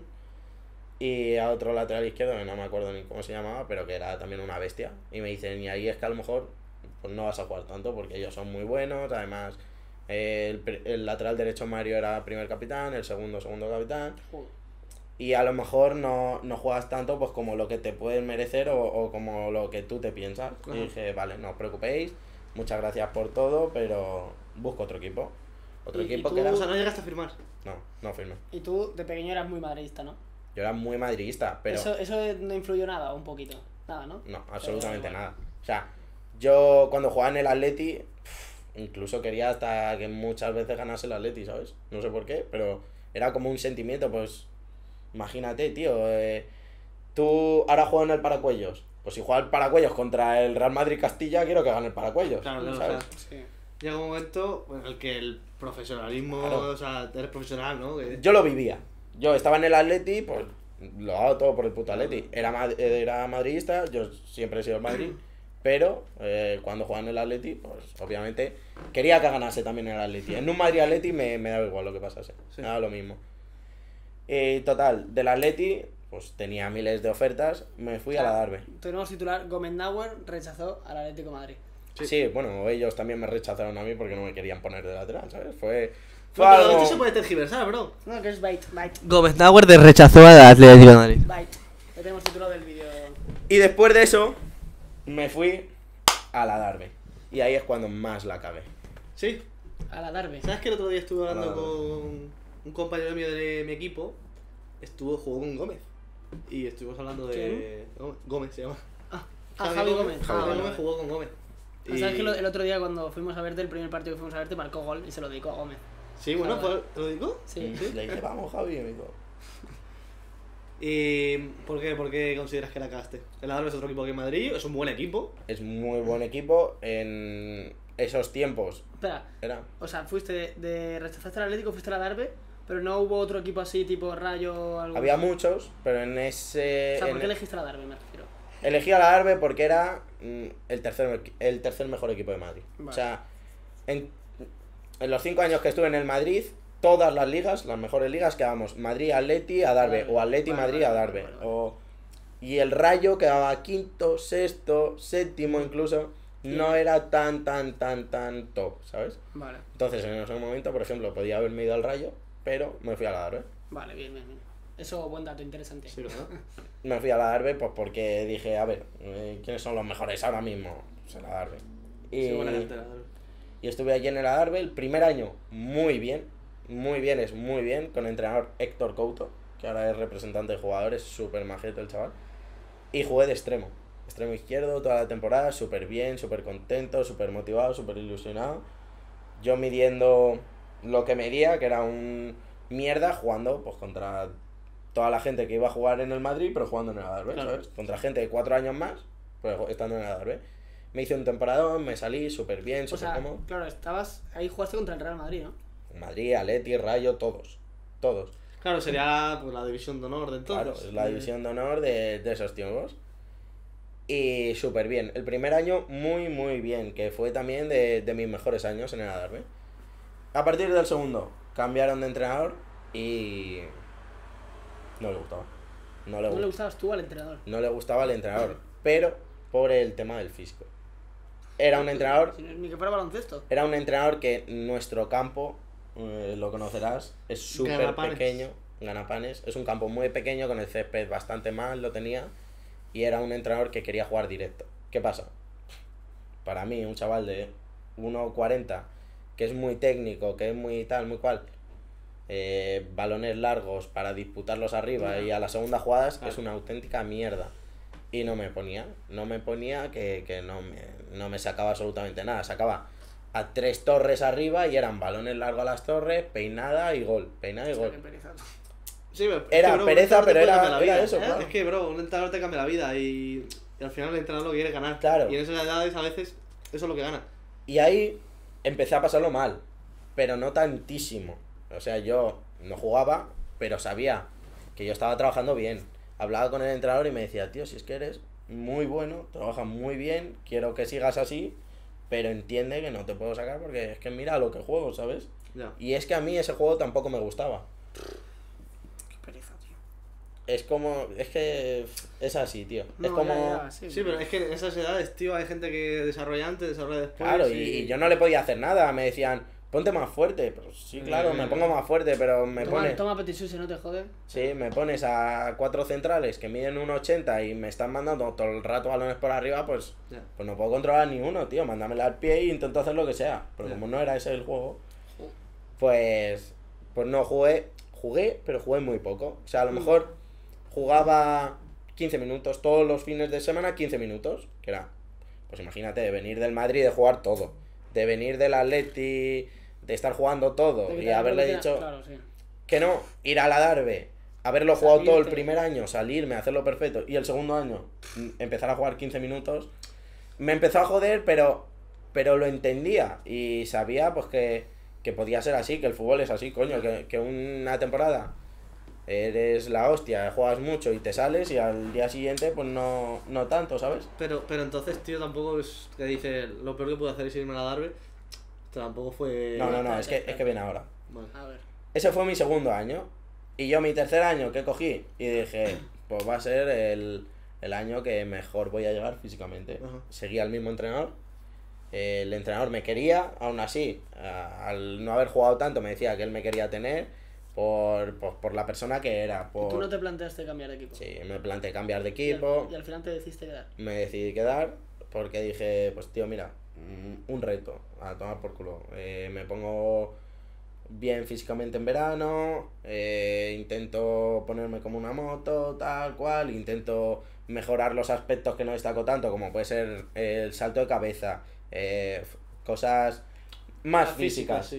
y a otro lateral izquierdo, que no me acuerdo ni cómo se llamaba, pero que era también una bestia. Y me dicen, y ahí es que a lo mejor pues no vas a jugar tanto, porque ellos son muy buenos, además... El, pr- el lateral derecho Mario era primer capitán, el segundo segundo capitán, Joder. y a lo mejor no, no juegas tanto pues como lo que te pueden merecer o, o como lo que tú te piensas. Ajá. Y dije, vale, no os preocupéis, muchas gracias por todo, pero busco otro equipo. Otro Y- y equipo tú- que era... O sea, no llegaste a firmar. No, no firme. Y tú de pequeño eras muy madridista, ¿no? Yo era muy madridista, pero... Eso, eso no influyó nada, un poquito. Nada, ¿no? No, absolutamente Pero, nada. O sea, yo cuando jugaba en el Atleti, pff, incluso quería hasta que muchas veces ganase el Atleti, ¿sabes? No sé por qué, pero era como un sentimiento, pues... Imagínate, tío, eh, tú ahora juegas en el Paracuellos. Pues si juega el Paracuellos contra el Real Madrid Castilla, quiero que gane el Paracuellos, Claro, claro, ¿sabes? claro. Sí. Llega un momento en el que el profesionalismo, Claro. o sea, eres profesional, ¿no? Que- Yo lo vivía. Yo estaba en el Atleti, pues lo hago todo por el puto Atleti. Era, mad- era madridista, yo siempre he sido el Madrid, Pero eh, cuando jugaba en el Atleti, pues obviamente quería que ganase también el Atleti. En un Madrid Atleti me, me daba igual lo que pasase, Sí. me daba lo mismo. Y total, del Atleti, pues tenía miles de ofertas, me fui a la Darbe. Tenemos titular, Gómez Nauer rechazó al Atlético de Madrid. Sí. Sí. bueno, ellos también me rechazaron a mí porque no me querían poner de lateral, ¿sabes? Fue, fue No, pero algo... esto se puede tergiversar, bro. No, que es Bait, Bait, Gómez Nauer de rechazó al Atlético de Madrid. Bait. Ya tenemos título del vídeo. Y después de eso, me fui a la Darbe. Y ahí es cuando más la acabé. Sí. A la Darbe. ¿Sabes que el otro día estuve hablando Ah. con un compañero mío de mi equipo? Estuvo, jugó con Gómez. Y estuvimos hablando de. Gómez, Gómez se llama. Ah, ah, Javi Gómez. Javi Ah, vale, Gómez vale. jugó con Gómez. Ah, ¿sabes que lo- el otro día cuando fuimos a verte, el primer partido que fuimos a verte, marcó gol y se lo dedicó a Gómez? Sí, bueno, Javi. fue- ¿te lo digo? Sí. Le dije, vamos, Javi, y me dijo, ¿Y por qué, por qué consideras que la cagaste? El Adarve es otro equipo que Madrid, es un buen equipo. es muy buen equipo en esos tiempos. Espera, Era... o sea, fuiste de, de rechazaste al Atlético, fuiste a la Darbe, pero no hubo otro equipo así, tipo Rayo o algo. Había así? muchos, pero en ese... O sea, en- ¿por qué elegiste a la Darbe, me refiero? Elegí a la Darbe porque era mm, el tercer, el tercer mejor equipo de Madrid. Vale. O sea, en, en los cinco años que estuve en el Madrid, todas las ligas, las mejores ligas, quedábamos Madrid, Atleti, a Darbe, Darbe. o Atleti, Vale, Madrid, vale, a vale, Darbe. vale, vale. O, y el Rayo quedaba quinto, sexto, séptimo incluso. No Sí. era tan, tan, tan, tan top, ¿sabes? Vale, Entonces, en ese momento, por ejemplo, podía haberme ido al Rayo, pero me fui a la Darbe. vale, bien, bien, bien. Eso, buen dato, interesante. Sí, ¿verdad? Me fui a la Darbe pues porque dije, a ver, eh, ¿quiénes son los mejores ahora mismo? Pues en la Darbe. Y, Sí, buena cantera. y estuve allí en el Darbe el primer año muy bien, muy bien, es muy bien, con el entrenador Héctor Couto, que ahora es representante de jugadores, súper majete el chaval. Y jugué de extremo, extremo izquierdo toda la temporada, súper bien, súper contento, súper motivado, súper ilusionado. Yo midiendo lo que medía, que era un mierda, jugando pues contra toda la gente que iba a jugar en el Madrid, pero jugando en el Adarve, Claro. ¿sabes? Contra gente de cuatro años más, pues estando en el Adarve. Me hice un temporadón, me salí súper bien, O súper sea, cómodo. claro, estabas ahí, jugaste contra el Real Madrid, ¿no? Madrid, Atleti, Rayo, todos. Todos. Claro, sería pues, la división de honor de entonces. Claro, es la Eh, división de honor de, de esos tiempos. Y súper bien. El primer año muy, muy bien, que fue también de, de mis mejores años en el Adarve. A partir del segundo, cambiaron de entrenador y... No le gustaba. No le, No le gustaba. gustabas tú al entrenador. No le gustaba el entrenador, pero por el tema del físico. Era un entrenador, Si no- Ni que fuera baloncesto. era un entrenador que nuestro campo, eh, lo conocerás, es súper Ganapanes. pequeño, Ganapanes, es un campo muy pequeño con el césped bastante mal, lo tenía, y era un entrenador que quería jugar directo. ¿Qué pasa? Para mí, un chaval de uno cuarenta, que es muy técnico, que es muy tal, muy cual, eh, balones largos para disputarlos arriba y a las segundas jugadas Claro. es una auténtica mierda. Y no me ponía, no me ponía que, que no, me, no me sacaba absolutamente nada. Sacaba a tres torres arriba y eran balones largos a las torres, peinada y gol, peinada y O sea, gol. qué pereza. Sí, pero es Era que, bro, pereza, un entrenador te pero puede era- cambiar la era vida, eso, ¿eh? claro. Es que, bro, un entrenador te cambia la vida y, y al final el entrenador lo que quiere es ganar. Claro. Y en esas edades a veces eso es lo que gana. Y ahí empecé a pasarlo mal, pero no tantísimo. O sea, yo no jugaba, pero sabía que yo estaba trabajando bien. Hablaba con el entrenador y me decía, tío, si es que eres muy bueno, trabajas muy bien, quiero que sigas así, pero entiende que no te puedo sacar porque es que mira lo que juego, ¿sabes? Ya. Y es que a mí ese juego tampoco me gustaba. Qué pereza, tío. Es como, es que es así, tío. es No, como... ya, ya, sí, Sí, pero es que en esas edades, tío, hay gente que desarrolla antes, desarrolla después. Claro, y, y yo no le podía hacer nada. Me decían, ponte más fuerte. Pero sí, claro, me pongo más fuerte, pero me Toma, pone... toma Petit Suisse, no te jode. Sí, me pones a cuatro centrales que miden uno ochenta y me están mandando todo el rato balones por arriba, pues, Ya. pues no puedo controlar ni uno, tío. Mándamela al pie e intento hacer lo que sea. Pero Ya. como no era ese el juego, pues, pues no jugué. Jugué, pero jugué muy poco. O sea, a lo mejor jugaba quince minutos todos los fines de semana, quince minutos. Que era, pues imagínate, de venir del Madrid, de jugar todo. De venir del Atleti, de estar jugando todo. De que Y te haberle rutina- dicho... Claro, sí. Que no, ir a la Darbe, haberlo jugado todo el Salirte. primer año, salirme, hacerlo perfecto, y el segundo año mm, empezar a jugar quince minutos, me empezó a joder, pero pero lo entendía y sabía pues que, que podía ser así, que el fútbol es así, coño, que, que una temporada eres la hostia, juegas mucho y te sales y al día siguiente pues no, no tanto, ¿sabes? Pero, pero entonces, tío, tampoco es que dice lo peor que puedo hacer es irme a la Darbe. Tampoco fue... No, no, no, es que, es que viene ahora. Vale. A ver. Ese fue mi segundo año. Y yo mi tercer año que cogí y dije, pues va a ser el, el año que mejor voy a llegar físicamente. Ajá. Seguía al mismo entrenador. Eh, el entrenador me quería, aún así, a- al no haber jugado tanto me decía que él me quería tener por, por, por la persona que era. Por... ¿Tú no te planteaste cambiar de equipo? Sí, me planteé cambiar de Y al- equipo. Y al, final te decidiste quedar. Me decidí quedar porque dije, pues tío, mira, mm, un reto, a tomar por culo. Eh, me pongo bien físicamente en verano, eh, intento ponerme como una moto, tal cual, intento mejorar los aspectos que no destaco tanto, como puede ser el salto de cabeza, eh, f- cosas más La física, físicas. sí.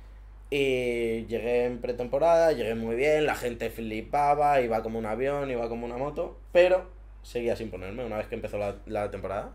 Y llegué en pretemporada, llegué muy bien, la gente flipaba, iba como un avión, iba como una moto, pero seguía sin ponerme una vez que empezó la, la temporada.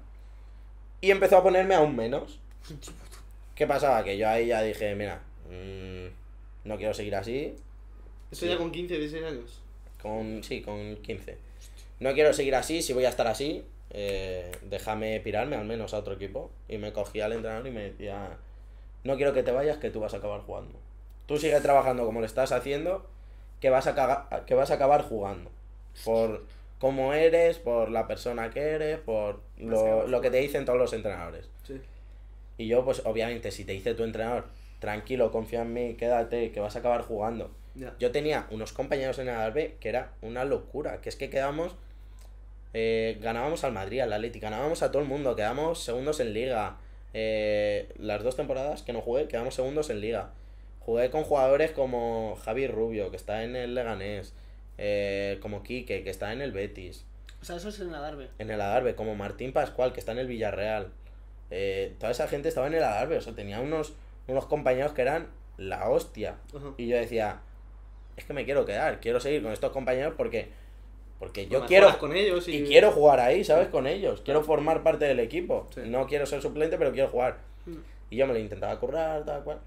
Y empezó a ponerme aún menos. ¿Qué pasaba? Que yo ahí ya dije, mira, mmm, no quiero seguir así. Eso Sí. ya con quince, dieciséis años. Con, sí, con quince. No quiero seguir así, si voy a estar así, eh, déjame pirarme al menos a otro equipo. Y me cogía al entrenador y me decía, no quiero que te vayas, que tú vas a acabar jugando. Tú sigue trabajando como lo estás haciendo, que vas a, caga- que vas a acabar jugando. Por cómo eres, por la persona que eres, por lo, lo que te dicen todos los entrenadores. Sí. Y yo, pues obviamente, si te dice tu entrenador, tranquilo, confía en mí, quédate, que vas a acabar jugando. Ya. Yo tenía unos compañeros en el Albe que era una locura, que es que quedamos, eh, ganábamos al Madrid, al Atleti, ganábamos a todo el mundo, quedamos segundos en Liga. Eh, las dos temporadas que no jugué, quedamos segundos en Liga. Jugué con jugadores como Javi Rubio, que está en el Leganés, eh, como Quique, que está en el Betis, O sea, eso es en la Darbe. en el Adarve, como Martín Pascual, que está en el Villarreal. Eh, toda esa gente estaba en el Adarve, o sea, tenía unos, unos compañeros que eran la hostia. Ajá. Y yo decía, es que me quiero quedar, quiero seguir con estos compañeros porque, porque yo Mejoras quiero con ellos y... y quiero jugar ahí, ¿sabes? Con ellos, quiero formar parte del equipo. Sí. No quiero ser suplente, pero quiero jugar. Mm. Y yo me lo intentaba currar, tal cual.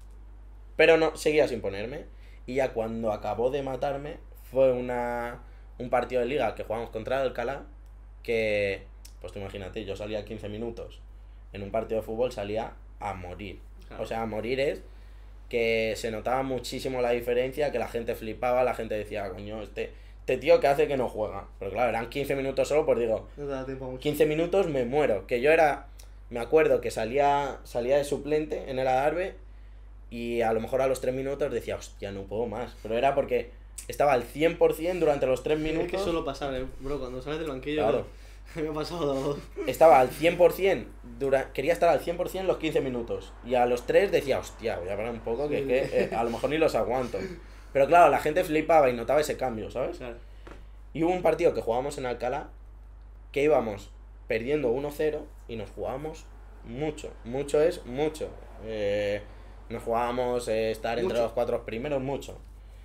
Pero no, seguía sin ponerme. Y ya cuando acabó de matarme, fue una un partido de liga que jugamos contra el Alcalá, que, pues tú imagínate, yo salía quince minutos. En un partido de fútbol salía a morir. Claro. O sea, a morir es que se notaba muchísimo la diferencia, que la gente flipaba, la gente decía, coño, este, este tío que hace que no juega. Pero claro, eran quince minutos solo, pues digo, No te da tiempo a mucho. quince minutos me muero. Que yo era, me acuerdo que salía, salía de suplente en el Adarve y a lo mejor a los tres minutos decía, hostia, no puedo más. Pero era porque estaba al cien por ciento durante los tres minutos. Es que suelo pasar, eh, bro, cuando sales del banquillo, Claro. me ha pasado... Estaba al cien por ciento, dura, quería estar al cien por ciento los quince minutos. Y a los tres decía, hostia, voy a parar un poco, que, Sí. es que eh, a lo mejor ni los aguanto. Pero claro, la gente flipaba y notaba ese cambio, ¿sabes? Claro. Y hubo un partido que jugábamos en Alcalá, que íbamos perdiendo uno cero y nos jugábamos mucho. Mucho es mucho. Eh, nos jugábamos eh, estar entre Mucho. los cuatro primeros, mucho.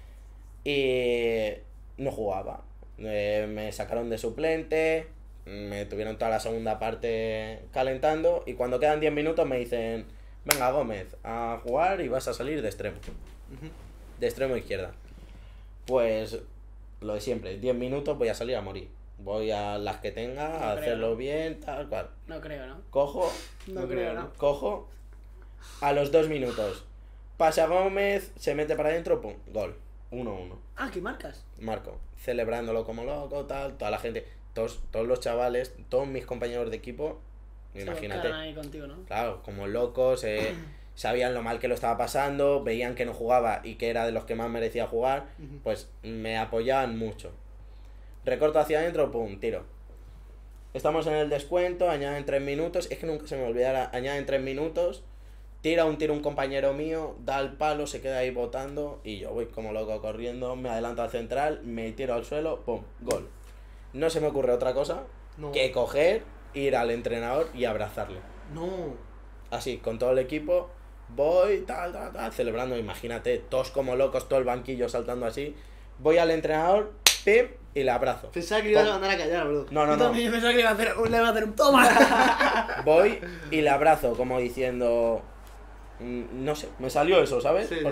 Y no jugaba. Eh, me sacaron de suplente, me tuvieron toda la segunda parte calentando y cuando quedan diez minutos me dicen, venga Gómez, a jugar y vas a salir de extremo. Ujú. De extremo izquierda. Pues lo de siempre, diez minutos voy a salir a morir. Voy a las que tenga, No a creo, hacerlo ¿no? bien, tal cual. No creo, ¿no? Cojo, No, No creo, creo, ¿no? ¿no? cojo, a los dos minutos. Pasa Gómez, se mete para adentro, pum, gol. uno uno. Ah, ¿qué marcas? Marco, celebrándolo como loco, tal, toda la gente, todos, todos los chavales, todos mis compañeros de equipo, Se imagínate. volcaron ahí contigo, ¿no? Claro, como locos, eh, sabían lo mal que lo estaba pasando, veían que no jugaba y que era de los que más merecía jugar, Ujú. pues me apoyaban mucho. Recorto hacia adentro, pum, tiro. Estamos en el descuento, añaden tres minutos, es que nunca se me olvidará, añaden tres minutos, tira un tiro un compañero mío, da el palo, se queda ahí botando y yo voy como loco corriendo, me adelanto al central, me tiro al suelo, pum, gol. No se me ocurre otra cosa No. que coger, ir al entrenador y abrazarle. No. Así, con todo el equipo, voy, tal, tal, tal, celebrando, imagínate, todos como locos, todo el banquillo saltando así. Voy al entrenador, pim, y le abrazo. Pensaba que ibas a Pum. mandar a callar, bro. No, no, Yo no. también yo pensaba que le iba a hacer, le iba a hacer un toma. Voy y le abrazo, como diciendo... mm, No sé, me salió eso, ¿sabes? Sí, sí. Porque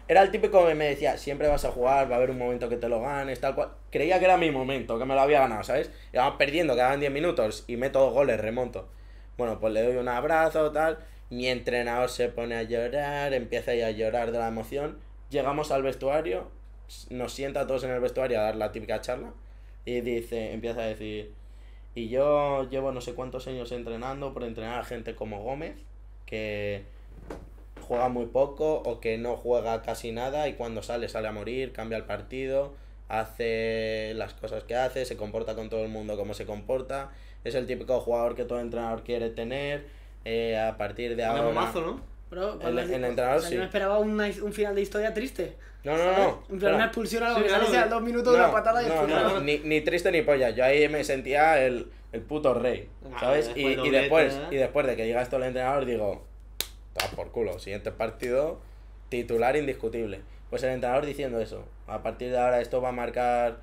Era el típico que me decía, siempre vas a jugar, va a haber un momento que te lo ganes, tal cual. Creía que era mi momento, que me lo había ganado, ¿sabes? Íbamos perdiendo, quedaban diez minutos y meto dos goles, remonto. Bueno, pues le doy un abrazo, tal. Mi entrenador se pone a llorar, empieza a llorar de la emoción. Llegamos al vestuario, nos sienta a todos en el vestuario a dar la típica charla. Y dice, empieza a decir, y yo llevo no sé cuántos años entrenando por entrenar a gente como Gómez, que juega muy poco o que no juega casi nada y cuando sale sale a morir, cambia el partido, hace las cosas que hace, se comporta con todo el mundo como se comporta, es el típico jugador que todo entrenador quiere tener, eh, a partir de ahora... Mazo, ¿no? Bro, El, el entrenador, o sea, sí. yo me esperaba una, un final de historia triste. No, no, ¿sabes? no. En plan, Espera. una expulsión a algo Sí, que claro, saliese a de- dos minutos de una patada y no, expulsión. no, ni, ni triste ni polla. Yo ahí me sentía el, el puto rey, Ah, ¿sabes? después Y, y doblete, después ¿eh? y después de que diga esto el entrenador, digo, está por culo, siguiente partido, titular indiscutible. Pues el entrenador diciendo eso, a partir de ahora esto va a marcar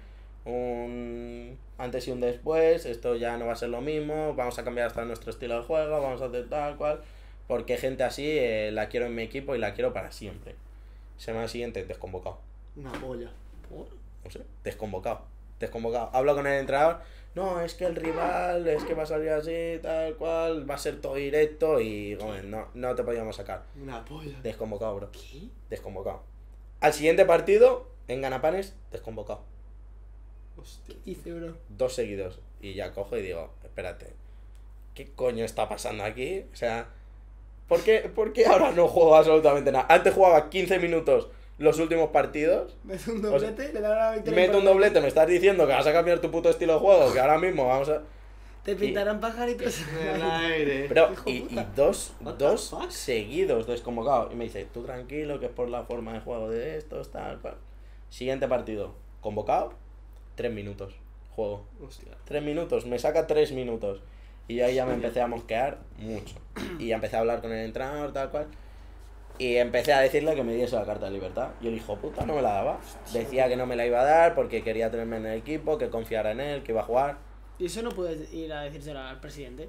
un antes y un después, esto ya no va a ser lo mismo, vamos a cambiar hasta nuestro estilo de juego, vamos a hacer tal cual, porque gente así eh, la quiero en mi equipo y la quiero para siempre. Semana siguiente, desconvocado. Una polla. No sé, desconvocado, desconvocado. Hablo con el entrenador, no, es que el rival, es que va a salir así, tal cual, va a ser todo directo y, joder, no, no te podíamos sacar. Una polla. Desconvocado, bro, ¿Qué? desconvocado. Al siguiente partido, en Ganapanes, desconvocado. Hostia. Hice, bro. Dos seguidos. Y ya cojo y digo, espérate, ¿qué coño está pasando aquí? O sea, ¿por qué, por qué ahora no juego absolutamente nada? Antes jugaba quince minutos los últimos partidos. Meto un doblete, le da la victoria. Meto un por- doblete, me estás diciendo que vas a cambiar tu puto estilo de juego, que ahora mismo vamos a... Te pintarán pajaritos. En el aire. Pero, Hijo y, y puta. dos, What the dos fuck? seguidos desconvocados. Y me dice, tú tranquilo, que es por la forma de juego de estos, tal cual. Siguiente partido, convocado, tres minutos, juego. Hostia. Tres minutos, me saca tres minutos. Y ahí ya me empecé a mosquear mucho. Y ya empecé a hablar con el entrenador, tal cual. Y empecé a decirle que me diese la carta de libertad. Y el hijo puta no me la daba. Decía que no me la iba a dar porque quería tenerme en el equipo, que confiara en él, que iba a jugar. ¿Y eso no puedes ir a decírselo al presidente?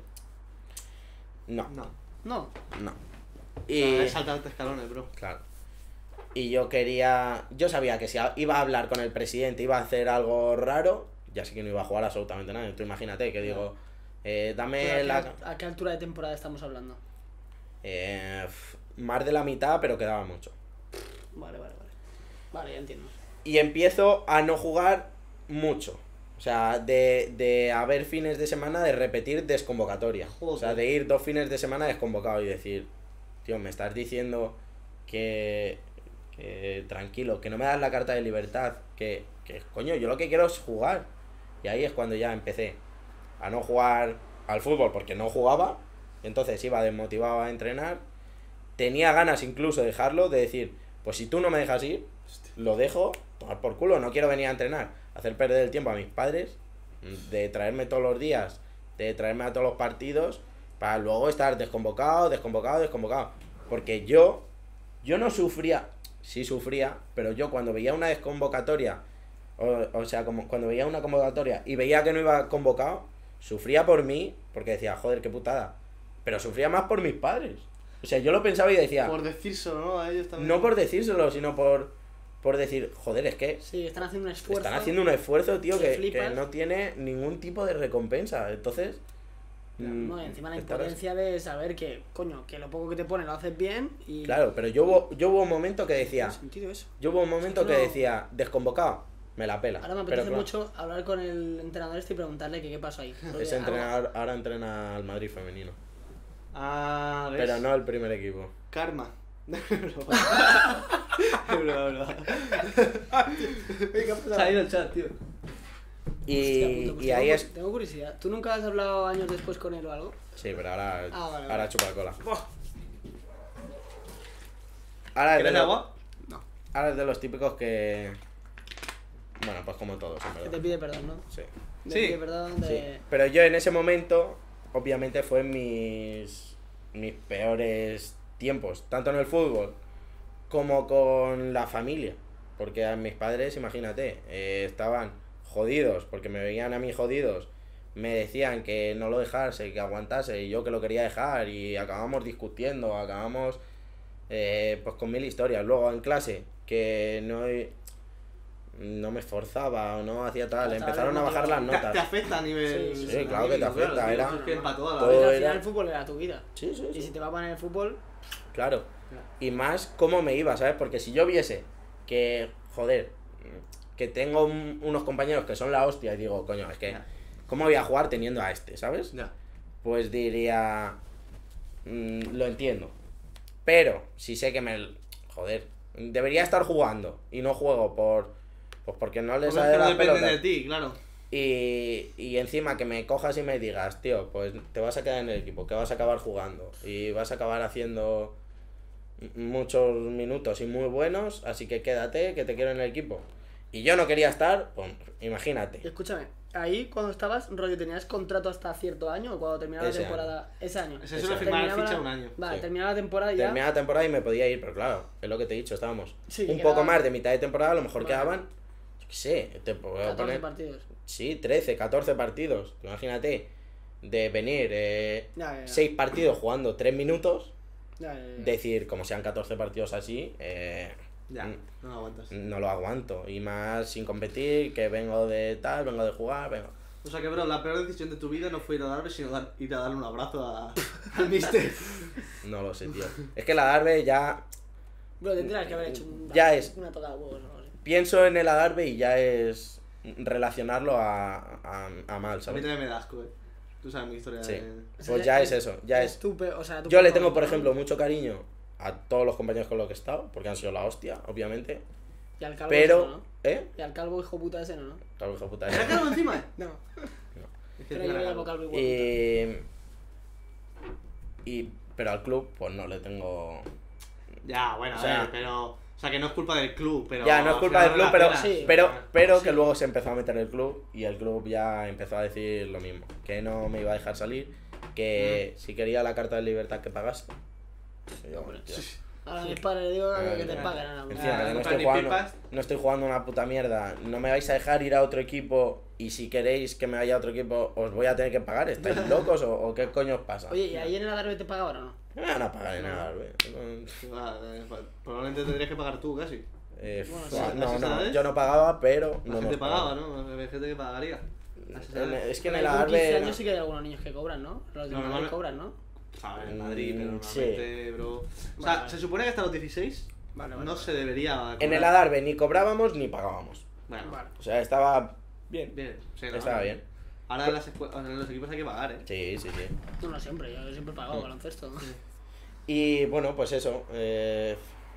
No, No. No. no. Y... Y... Es saltarte escalones, bro. Claro. Y yo quería... Yo sabía que si a- iba a hablar con el presidente, iba a hacer algo raro, ya sé que no iba a jugar absolutamente nada. Tú imagínate que digo, eh, Pero dame ¿a, qué, la... ¿A qué altura de temporada estamos hablando? Eh, f- más de la mitad, pero quedaba mucho. Vale, vale, vale. Vale, ya entiendo. Y empiezo a no jugar mucho. O sea, de, de haber fines de semana de repetir desconvocatoria. O sea, de ir dos fines de semana desconvocado y decir, tío, me estás diciendo que, que tranquilo, que no me das la carta de libertad, que, que coño, yo lo que quiero es jugar. Y ahí es cuando ya empecé a no jugar al fútbol porque no jugaba. Entonces iba desmotivado a entrenar. Tenía ganas incluso de dejarlo, de decir, pues si tú no me dejas ir, lo dejo, tomar por culo, no quiero venir a entrenar, hacer perder el tiempo a mis padres, de traerme todos los días, de traerme a todos los partidos, para luego estar desconvocado, desconvocado, desconvocado. Porque yo, yo no sufría, sí sufría, pero yo cuando veía una desconvocatoria, o, o sea, como cuando veía una convocatoria y veía que no iba convocado, sufría por mí, porque decía, joder, qué putada. Pero sufría más por mis padres. O sea, yo lo pensaba y decía, Por decírselo, ¿no? A ellos también. no por decírselo, sino por, por decir, joder, es que Sí, están haciendo un esfuerzo. están haciendo un esfuerzo, tío, que que, que flipas. no tiene ningún tipo de recompensa. Entonces, mm, No, y encima la estar- impotencia de saber que, coño, que lo poco que te pone lo haces bien y... Claro, pero yo hubo, yo hubo un momento que ¿Tiene decía, sentido eso? yo hubo un momento Es que que no- decía, desconvocado, me la pela. Ahora me Pero apetece claro, mucho hablar con el entrenador este y preguntarle que qué pasó ahí. Porque ese algo- entrenador ahora entrena al Madrid femenino. Ah, ¿ves? Pero no el primer equipo. Karma. Broma, broma. Venga, pues, Se ha ido el chat, tío. Y, hostia puta, pues y ahí tengo, es... Tengo curiosidad. ¿Tú nunca has hablado años después con él o algo? Sí, pero ahora, Ah, vale, ahora vale. chupa cola. Buah. Ahora es, de ¿Quieres los, agua? No, ahora es de los típicos que... Bueno, pues como todos, en que te verdad. pide perdón, ¿no? Sí. Te Sí. pide perdón de... Sí. Pero yo en ese momento, obviamente fue mis, mis peores tiempos, tanto en el fútbol como con la familia. Porque a mis padres, imagínate, eh, estaban jodidos, porque me veían a mí jodidos, me decían que no lo dejase, que aguantase, y yo que lo quería dejar, y acabamos discutiendo, acabamos eh, pues con mil historias. Luego en clase, que no, no me esforzaba o no hacía tal, Estaba empezaron a bajar las Te, notas. te afecta a nivel. Sí, sí, claro que te afecta, claro, era- es que para toda la todo- vida. Pero al era- final el fútbol era tu vida. Sí, sí, Y si sí. te va a poner el fútbol, Claro. Claro. Y más cómo me iba, ¿sabes? Porque si yo viese que, joder, que tengo un- unos compañeros que son la hostia y digo, coño, es que, Ya. ¿cómo voy a jugar teniendo a este, ¿sabes? Ya. Pues diría, mm, lo entiendo. Pero si sé que me, joder, debería estar jugando y no juego por, pues porque no les Porque sale no la depende pelota. de ti, claro. Y, y encima que me cojas y me digas, tío, pues te vas a quedar en el equipo, que vas a acabar jugando y vas a acabar haciendo muchos minutos y muy buenos, así que quédate, que te quiero en el equipo. Y yo no quería estar, pues imagínate. escúchame, ahí cuando estabas, rollo, ¿tenías contrato hasta cierto año o cuando terminaba Ese la temporada? Ese año. Ese Ese suele año. firmar Terminaba ficha la- un año. Vale, Sí. terminaba la temporada y ya. Terminaba la temporada y me podía ir, pero claro, es lo que te he dicho, estábamos Sí, un que poco quedaba- más de mitad de temporada, a lo mejor Vale. quedaban, yo qué sé, te puedo catorce poner, partidos. sí, trece, catorce partidos, imagínate, de venir eh, Ya, ya, ya. seis partidos jugando tres minutos, Ya, ya, ya. decir, como sean catorce partidos así, eh, Ya, mm, no lo aguantas. no lo aguanto. Y más sin competir, que vengo de tal, vengo de jugar, vengo. O sea que, bro, la peor decisión de tu vida no fue ir a darme, sino dar- ir a darle un abrazo a, al mister. No lo sé, tío. Es que la Adarve ya. Bro, tendrías que haber hecho un, Ya es. una tocada de huevos, ¿no? Pienso en el Adarve y ya es relacionarlo a, a, a mal, A mí ¿sabes? también me da asco, eh. Tú sabes mi historia Sí. de... O sea, Pues ya es eso, ya es. tu pe- o sea, tu Yo le peor tengo, por momento, ejemplo, ¿no? mucho cariño a todos los compañeros con los que he estado, porque han sido la hostia, obviamente. Y al calvo Pero. ese, ¿no? ¿Eh? Y al calvo hijo puta ese, ¿no? Claro, hijo de puta. ¿Era calvo encima? eh? No. Es que Pero encima yo era le llamo calvo. calvo igual. Y. Y. Pero al club, pues no le tengo. Ya, bueno, O a sea- ver, pero... O sea, que no es culpa del club, pero... Ya, no es al culpa final del club, pero, relacionas. Sí. pero, pero Sí. que luego se empezó a meter el club y el club ya empezó a decir lo mismo, que no me iba a dejar salir, que si quería la carta de libertad que pagase. Y yo, tío, Ahora a mis padres le digo que, que te Eh, paguen ahora. encima, Ah, que no no estoy ni jugando, pipas. no estoy jugando una puta mierda, no me vais a dejar ir a otro equipo y si queréis que me vaya a otro equipo os voy a tener que pagar, ¿estáis locos o, o qué coño os pasa? Oye, ¿y ahí en el Adarve te pagaban o no? No me van a pagar en nada, güey. Ah, eh, Probablemente tendrías que pagar tú, casi. Eh, Bueno, no, sí. no, ¿Las no, edades? yo no pagaba, pero La no gente nos pagaba, pagaban. ¿no? Hay gente que pagaría. En- Es que en el Ahí con quince Adarve... años sí que hay algunos niños que cobran, ¿no? Los de No, Madrid normal- cobran, ¿no? A ver, en Madrid, pero Mm, normalmente, bro... O sea, Vale, vale. se supone que hasta los dieciséis Vale, vale. no se debería... En el cobrar. Adarve ni cobrábamos ni pagábamos. Bueno, Vale. O sea, estaba bien. bien. Sí, no, Estaba no. bien. Ahora en, las escue- en los equipos hay que pagar, ¿eh? Sí, sí, sí. No, no siempre, yo siempre he pagado Mm. baloncesto. Y bueno, pues eso. eh,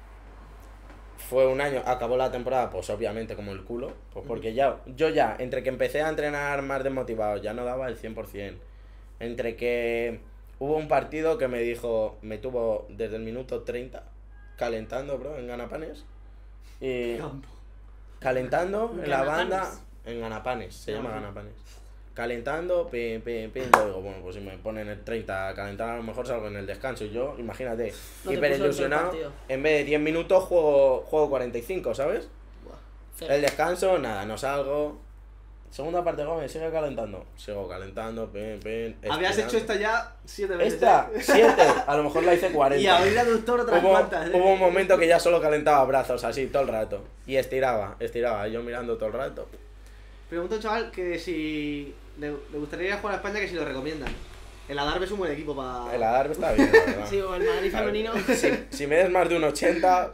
fue un año, acabó la temporada, pues obviamente como el culo. Pues porque ya, yo ya, entre que empecé a entrenar más desmotivado, ya no daba el cien por ciento. Entre que hubo un partido que me dijo, me tuvo desde el minuto treinta calentando, bro, en Ganapanes. Y Campo. calentando en la Ganapanes. banda, en Ganapanes, se llama Ajá. Ganapanes. Calentando, pim, pim, pim. Yo digo, bueno, pues si me ponen el treinta a calentar, a lo mejor salgo en el descanso. Y yo, imagínate, No te hiper puso el ilusionado. partido. En vez de diez minutos, juego, juego cuarenta y cinco, ¿sabes? Buah. Cero. El descanso, nada, no salgo. Segunda parte, Gómez, sigue calentando. Sigo calentando, pim, pim. Habías estirando. hecho esta ya siete veces. Esta, ¿eh? siete, a lo mejor la hice cuarenta. Y abrir aductor otras Hubo, cuantas, ¿eh? hubo un momento que ya solo calentaba brazos así todo el rato. Y estiraba, estiraba, yo mirando todo el rato. Pregunta a un chaval que si le, le gustaría ir a jugar a España, que si lo recomiendan. El Adarve es un buen equipo para... El Adarve está bien, la verdad. Sí, o el Madrid Claro. femenino. Si, si me des más de un ochenta,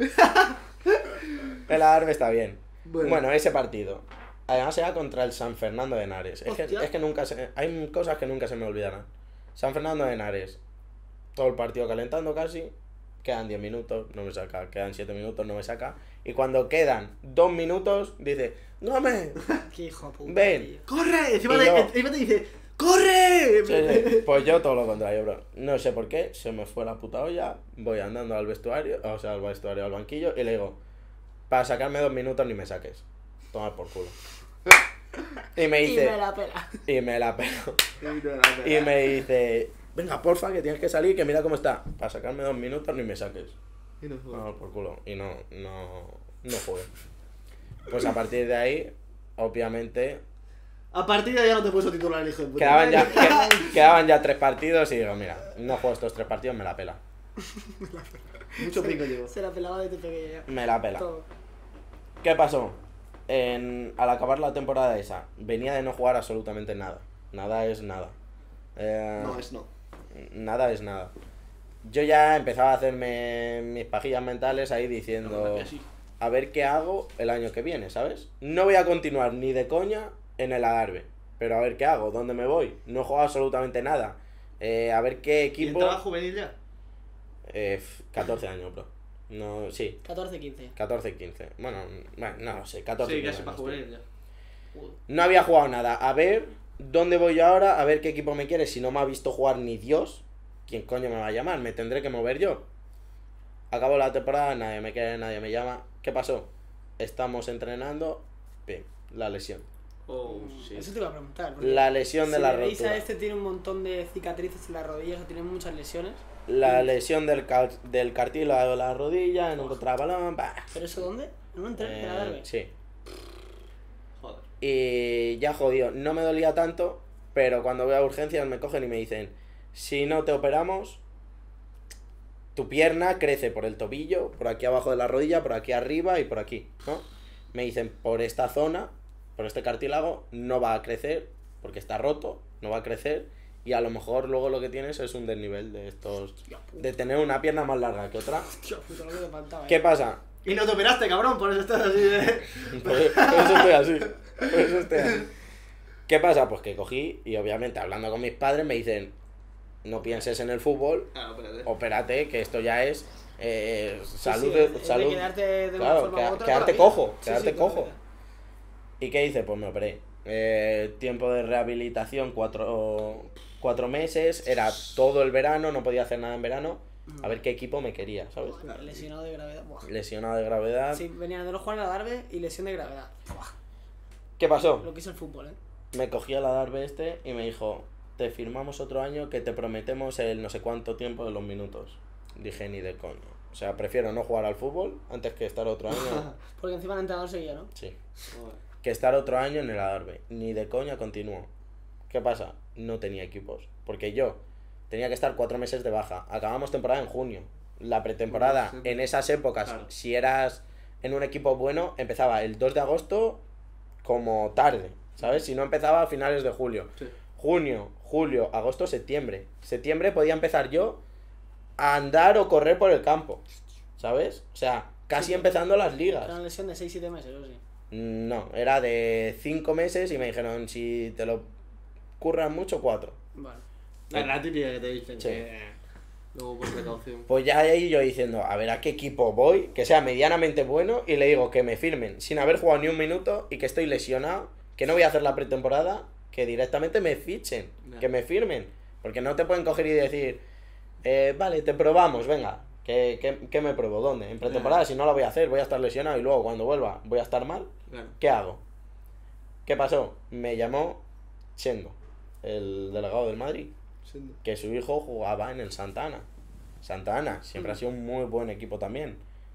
el Adarve está bien. Bueno. Bueno. ese partido. Además era contra el San Fernando de Henares. Es que, Hostia. es que nunca se... Hay cosas que nunca se me olvidarán. San Fernando de Henares. Todo el partido calentando casi. Quedan diez minutos, no me saca. Quedan siete minutos, no me saca. Y cuando quedan dos minutos, dice, ¡Gómez! Qué hijo de puta. Ven. tío. ¡Corre! Encima, Y de- yo- encima te dice... ¡Corre! Sí, sí. Pues yo todo lo contrario, bro. No sé por qué, se me fue la puta olla. Voy andando al vestuario, o sea, al vestuario, al banquillo, y le digo, para sacarme dos minutos ni me saques. Toma por culo. Y me Y dice, me la pela. y me la pego. Y me dice, venga, porfa, que tienes que salir, que mira cómo está. Para sacarme dos minutos ni me saques. Y no fue. Toma por culo. Y no, no, no jugué. Pues a partir de ahí, obviamente, A partir de ahí ya no te puedo titular el hijo de puta. quedaban ya, que- quedaban ya tres partidos y digo, mira, no juego estos tres partidos, me la pela. Mucho pico llevo. Se la pelaba desde pequeño ya. Me la pela. Todo. ¿Qué pasó? En, al acabar la temporada esa, venía de no jugar absolutamente nada. Nada es nada. Eh, No, es no. Nada es nada. Yo ya empezaba a hacerme mis pajillas mentales ahí diciendo, a ver qué hago el año que viene, ¿sabes? No voy a continuar ni de coña en el Adarve, pero a ver qué hago, dónde me voy. No he jugado absolutamente nada. Eh, a ver qué ¿Y equipo... entraba juvenil ya? Eh, f- catorce años, bro. No, sí, catorce quince. catorce quince. Bueno, bueno, no lo sé, catorce Sí, quince casi para años, tío. juvenil ya. Joder. No había jugado nada. A ver dónde voy yo ahora, a ver qué equipo me quiere. Si no me ha visto jugar ni Dios, ¿quién coño me va a llamar? Me tendré que mover yo. Acabo la temporada, nadie me quiere, nadie me llama. ¿Qué pasó? Estamos entrenando. Pim, la lesión. Oh, Mm, sí. Eso te iba a preguntar. porque La lesión si de la le veis rotura. a este tiene un montón de cicatrices en las rodillas o tiene muchas lesiones. La lesión del, car- del cartílago de la rodilla, en un contrabalón. Bah. ¿Pero eso dónde? ¿En un entreno? ¿En la Eh, Darbe? sí. Joder. Y ya jodido, no me dolía tanto, pero cuando voy a urgencias me cogen y me dicen, si no te operamos, tu pierna crece por el tobillo, por aquí abajo de la rodilla, por aquí arriba y por aquí, ¿no? Me dicen, por esta zona, por este cartílago, no va a crecer, porque está roto, no va a crecer, y a lo mejor luego lo que tienes es un desnivel de estos, Hostia puta. de tener una pierna más larga que otra. Hostia puta, lo que te faltaba. ¿Qué eh. pasa? Y no te operaste, cabrón, por eso estás así de... Por, por eso estoy así. Por eso estoy así. ¿Qué pasa? Pues que cogí y obviamente hablando con mis padres me dicen, no pienses en el fútbol, Ah, espérate. opérate, que esto ya es eh, Sí, salud, sí, de, es de salud. quedarte de una Claro, forma queda- u otra quedarte toda la vida. cojo, Sí, quedarte sí, toda la cojo. vida. ¿Y qué hice? Pues me operé. Eh, tiempo de rehabilitación, cuatro, cuatro meses, era todo el verano, no podía hacer nada en verano, a ver qué equipo me quería, ¿sabes? Joder, lesionado de gravedad. Buah. Lesionado de gravedad. Sí, venían de no jugar a la Darbe y lesión de gravedad. Buah, ¿Qué pasó? lo que es el fútbol, ¿eh? Me cogí a la Darbe este y me dijo, te firmamos otro año que te prometemos el no sé cuánto tiempo de los minutos. Dije, ni de coño. O sea, prefiero no jugar al fútbol antes que estar otro año. Porque encima el entrenador seguía, ¿no? Sí. Joder. Que estar otro año en el Adarve. Ni de coña continuó. ¿Qué pasa? No tenía equipos. Porque yo tenía que estar cuatro meses de baja. Acabamos temporada en junio. La pretemporada, Sí. en esas épocas, Claro. si eras en un equipo bueno, empezaba el dos de agosto como tarde. ¿Sabes? Si no empezaba a finales de julio. Sí. Junio, julio, agosto, septiembre. Septiembre podía empezar yo a andar o correr por el campo. ¿Sabes? O sea, casi Sí. empezando las Era ligas. una lesión de seis siete meses, o sí. No, era de cinco meses y me dijeron, si te lo curran mucho, cuatro. Vale. La, la típica que te dicen Sí. que... Luego por precaución. Pues ya ahí yo diciendo, a ver a qué equipo voy, que sea medianamente bueno, y le digo que me firmen sin haber jugado ni un minuto y que estoy lesionado, que no voy a hacer la pretemporada, que directamente me fichen, Ya. que me firmen. Porque no te pueden coger y decir, eh, vale, te probamos, venga. ¿Qué, qué, qué me pruebo? ¿Dónde? En pretemporada, Ya. si no la voy a hacer, voy a estar lesionado y luego cuando vuelva voy a estar mal. Claro. ¿Qué hago? ¿Qué pasó? Me llamó Chendo, el delegado del Madrid, Siendo. que su hijo jugaba en el Santa Ana. Santa Ana siempre ha sido un muy buen equipo también.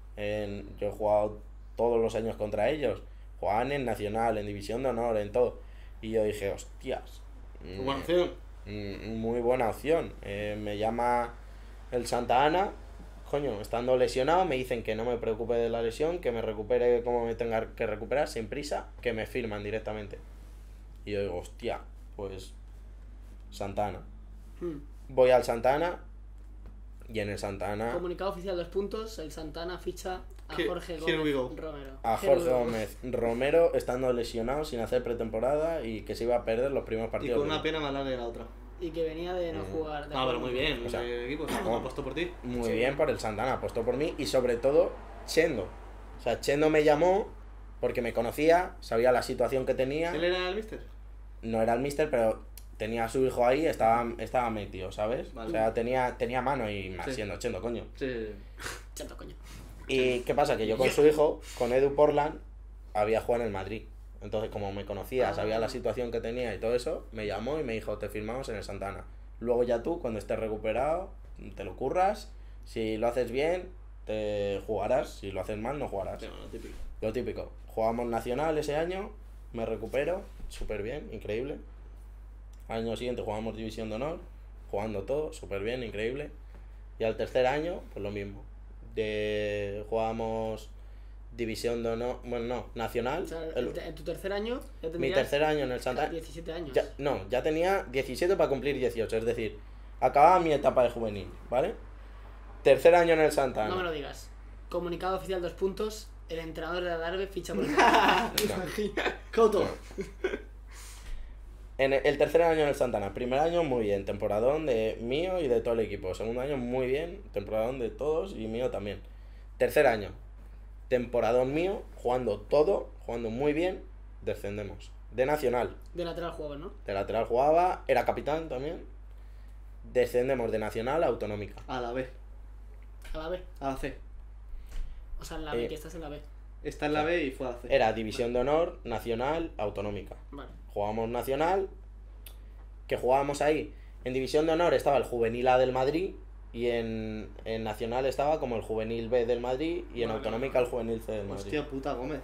En- yo he jugado todos los años contra ellos. Jugaban en Nacional, en División de Honor, en todo. Y yo dije, hostias. Muy buena opción. mm, Muy buena opción. Eh, me llama el Santa Ana. Coño, estando lesionado, me dicen que no me preocupe de la lesión, que me recupere como me tenga que recuperar, sin prisa, que me firman directamente. Y yo digo, hostia, pues Santa Ana. Hmm. Voy al Santa Ana y en el Santa Ana Comunicado oficial dos puntos, el Santana ficha a Here- Jorge here we Gómez go. Romero. a Here we Jorge go. Gómez Romero estando lesionado sin hacer pretemporada y que se iba a perder los primeros Y partidos. con de- una pena más larga que la otra. Y que venía de no Mm. jugar. de Ah, pero jugar muy mucho. bien. O sea, el equipo no. apostó por ti. Muy Sí. bien por el Santana, apostó por mí y sobre todo Chendo. O sea, Chendo me llamó porque me conocía, sabía la situación que tenía. ¿Él era el mister? No era el mister, pero tenía a su hijo ahí, estaba, estaba metido, ¿sabes? Vale. O sea, tenía, tenía mano y más Sí. siendo Chendo, coño. Sí. Chato, coño. ¿Y qué pasa? Que yo con su hijo, con Edu Portland, había jugado en el Madrid. Entonces, como me conocía, Ah. sabía la situación que tenía y todo eso, me llamó y me dijo, te firmamos en el Santana. Luego ya tú, cuando estés recuperado, te lo curras. Si lo haces bien, te jugarás. Si lo haces mal, no jugarás. Sí, bueno, típico. Lo típico. Jugamos Nacional ese año, me recupero, súper bien, increíble. Al año siguiente jugamos División de Honor, jugando todo, súper bien, increíble. Y al tercer año, pues lo mismo. de jugábamos división de honor, bueno, no, nacional. O sea, el- en tu tercer año ya mi tendrías tercer año en el Santa diecisiete años. ya, no, ya tenía diecisiete para cumplir dieciocho, es decir, acababa mi etapa de juvenil, ¿vale? Tercer año en el Santa Ana. No me lo digas. Comunicado oficial dos puntos. El entrenador de Adarve ficha por el Coto. En el, el tercer año en el Santana, primer año muy bien, temporadón de mío y de todo el equipo. Segundo año muy bien, temporadón de todos y mío también. Tercer año, temporadón mío, jugando todo, jugando muy bien, descendemos. De nacional, De lateral juego, ¿no? de lateral jugaba, era capitán también. Descendemos de nacional a autonómica. A la B. A la B. A la C. O sea, en la B, Eh, que estás en la B. Está en la B y fue a la C. Era división de honor, nacional, autonómica. Vale. Jugábamos nacional, que jugábamos ahí. En división de honor estaba el juvenil A del Madrid y en, en nacional estaba como el juvenil B del Madrid y en Vale. autonómica el juvenil C del Madrid. Hostia puta, Gómez.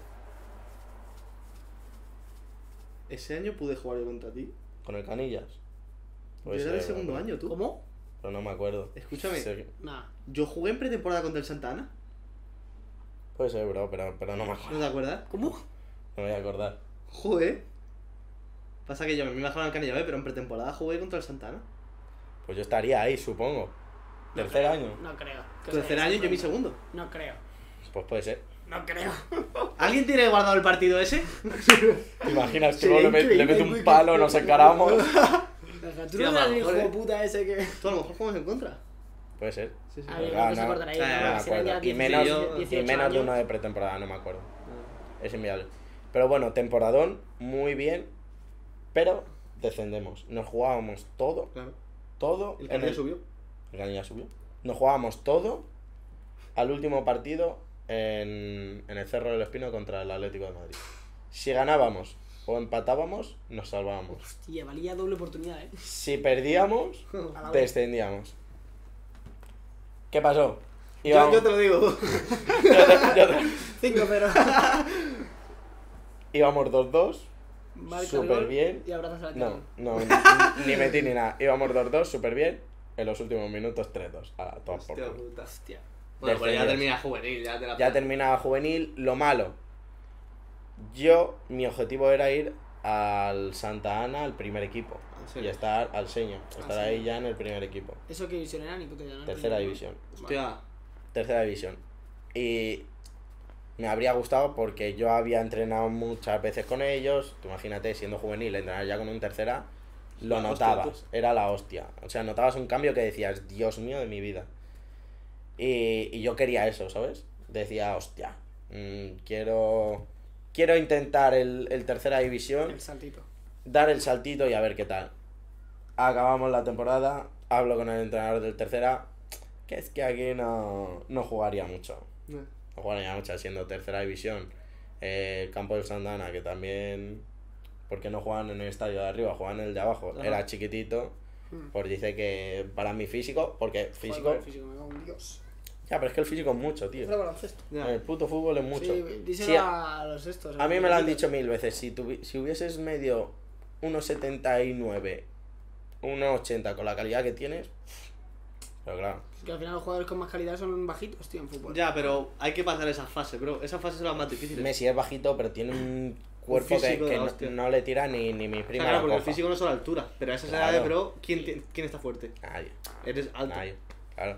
Ese año pude jugar yo contra ti. Con el Canillas. Puede yo era de ser, segundo pero- año, tú. ¿Cómo? Pero no me acuerdo. Escúchame. Sí, Nada. Yo jugué en pretemporada contra el Santa Ana. puede ser, bro, pero, pero no me ¿No acuerdo. te acuerdas? ¿Cómo? No me voy a acordar. Jugué. Pasa que yo me bajaron al Canilla B, pero en pretemporada jugué contra el Santa Ana. Pues yo estaría ahí, supongo. No Tercer creo, año. No creo. Que Tu os tercer hayáis año, yo mi sorprendido. segundo. No creo. Pues puede ser. No creo. ¿Alguien tiene guardado el partido ese? ¿Te imaginas que Sí, luego le, met- le increíble, mete muy un palo, nos encaramos? Tú Hostia, no eras el mejor, hijo ¿eh? puta ese que... Tú a lo mejor jugamos en contra. Puede ser. Sí, sí. A ver, Ah, no se no. acordaréis, Ah, ¿no? no No me Que serán ya acuerdo. Y dieciocho, menos, y dieciocho menos de años. una de pretemporada, no me acuerdo. Ah. Es inviable. Pero bueno, temporadón, muy bien. Pero descendemos. Nos jugábamos todo, Claro. todo. El en Canilla el- subió. El Canilla subió. Nos jugábamos todo al último partido en, en el Cerro del Espino contra el Atlético de Madrid. Si ganábamos o empatábamos, nos salvábamos. Hostia, valía doble oportunidad, ¿eh? Si perdíamos, A la vez. descendíamos. ¿Qué pasó? Yo, Íbamos, yo te lo digo. yo te- yo te- Cinco, pero... íbamos dos dos. Marca el Súper gol bien. Y abrazas al No, cabrón. no, ni, ni metí ni nada. Íbamos dos dos, súper bien. En los últimos minutos tres dos. A la toma por Hostia culo. puta. Hostia. Bueno, pues ya Descendidos. termina juvenil, ya te la Ya terminaba juvenil. Lo malo. Yo, mi objetivo era ir al Santa Ana, al primer equipo. Al Y señor. estar al seño. Estar Al ahí señor. ya en el primer equipo. ¿Eso qué división era? Ni puta idea, ¿no? Tercera ¿no? división. Hostia. Tercera división. Y me habría gustado porque yo había entrenado muchas veces con ellos. Tú imagínate, siendo juvenil, entrenar ya con un tercera, lo La hostia, notabas. Era la hostia. O sea, notabas un cambio que decías, Dios mío de mi vida. Y, y yo quería eso, ¿sabes? Decía, hostia, mm, quiero, quiero intentar el, el tercera división, El saltito. dar el saltito y a ver qué tal. Acabamos la temporada, hablo con el entrenador del tercera, que es que aquí no, no jugaría mucho. Eh. No jugaría mucho siendo tercera división. Eh, el campo del Santana, que también, porque no juegan en el estadio de arriba, juegan en el de abajo. Ajá. Era chiquitito, Mm. pues dice que para mi físico, porque físico... Joder, físico, me cago en Dios. Ya, pero es que el físico es mucho, tío. Fuera baloncesto. Ya. El puto fútbol es mucho. Sí, díselo Sí, a los estos. A mí me lo han dicho mil veces, si, tuvi- si hubieses medio uno setenta y nueve, uno ochenta con la calidad que tienes, pero claro, Que al final los jugadores con más calidad son bajitos, tío, en fútbol. Ya, pero hay que pasar esa fase, bro. Esa fase es la más difícil. Messi es bajito, pero tiene un cuerpo que, físico de que la no, hostia. no le tira ni, ni mi O sea, prima claro, la porque el coja. físico no es solo altura, pero a esas Claro. edades, bro, ¿quién, ti- ¿quién está fuerte? Nadie, Eres alto. nadie, claro.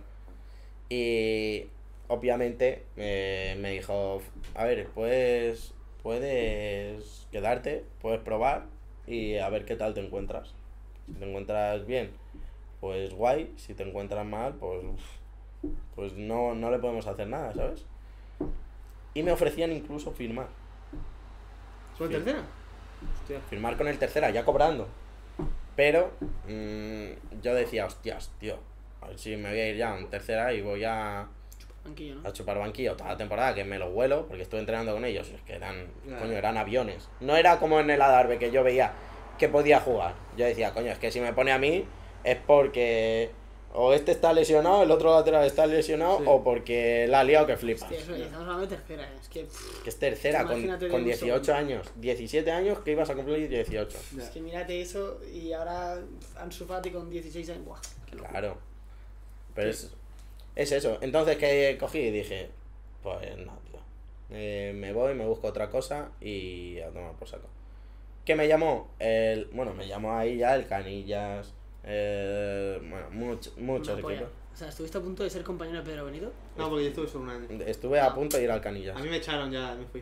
Y obviamente eh, me dijo, a ver, puedes, puedes quedarte, puedes probar y a ver qué tal te encuentras. Si te encuentras bien, pues guay. Si te encuentras mal, pues, uf, pues no, no le podemos hacer nada, ¿sabes? Y me ofrecían incluso firmar. ¿Son Sí. tercera? Hostia. Firmar con el tercera, ya cobrando. Pero mm, yo decía, hostias, tío, a ver si me voy a ir ya en tercera y voy a, Banquillo, ¿no? a chupar banquillo toda la temporada, que me lo vuelo, porque estuve entrenando con ellos, es que eran, Claro. coño, eran aviones. No era como en el Adarve, que yo veía que podía jugar. Yo decía, coño, es que si me pone a mí es porque o este está lesionado, el otro lateral está lesionado, Sí. o porque la ha liado que flipas. Hostia, eso, estamos hablando de tercera, ¿eh? Es que... pff, Que es tercera, con, Imagínate de con un dieciocho segundo. años, diecisiete años que ibas a cumplir dieciocho. Ya. Es que mírate eso y ahora Ansu Fati con dieciséis años. Buah, qué locura. Claro. Pero es, es eso. Entonces que cogí y dije, pues no, tío. Eh, me voy, me busco otra cosa y a tomar por saco. ¿Qué me llamó? El, bueno, me llamó ahí ya el Canillas, eh, bueno, much, muchos Una polla. equipos. O sea, ¿estuviste a punto de ser compañero de Pedro Benito? No, porque yo estuve solo un año. Estuve a punto de ir al Canillas. A mí me echaron ya, me fui.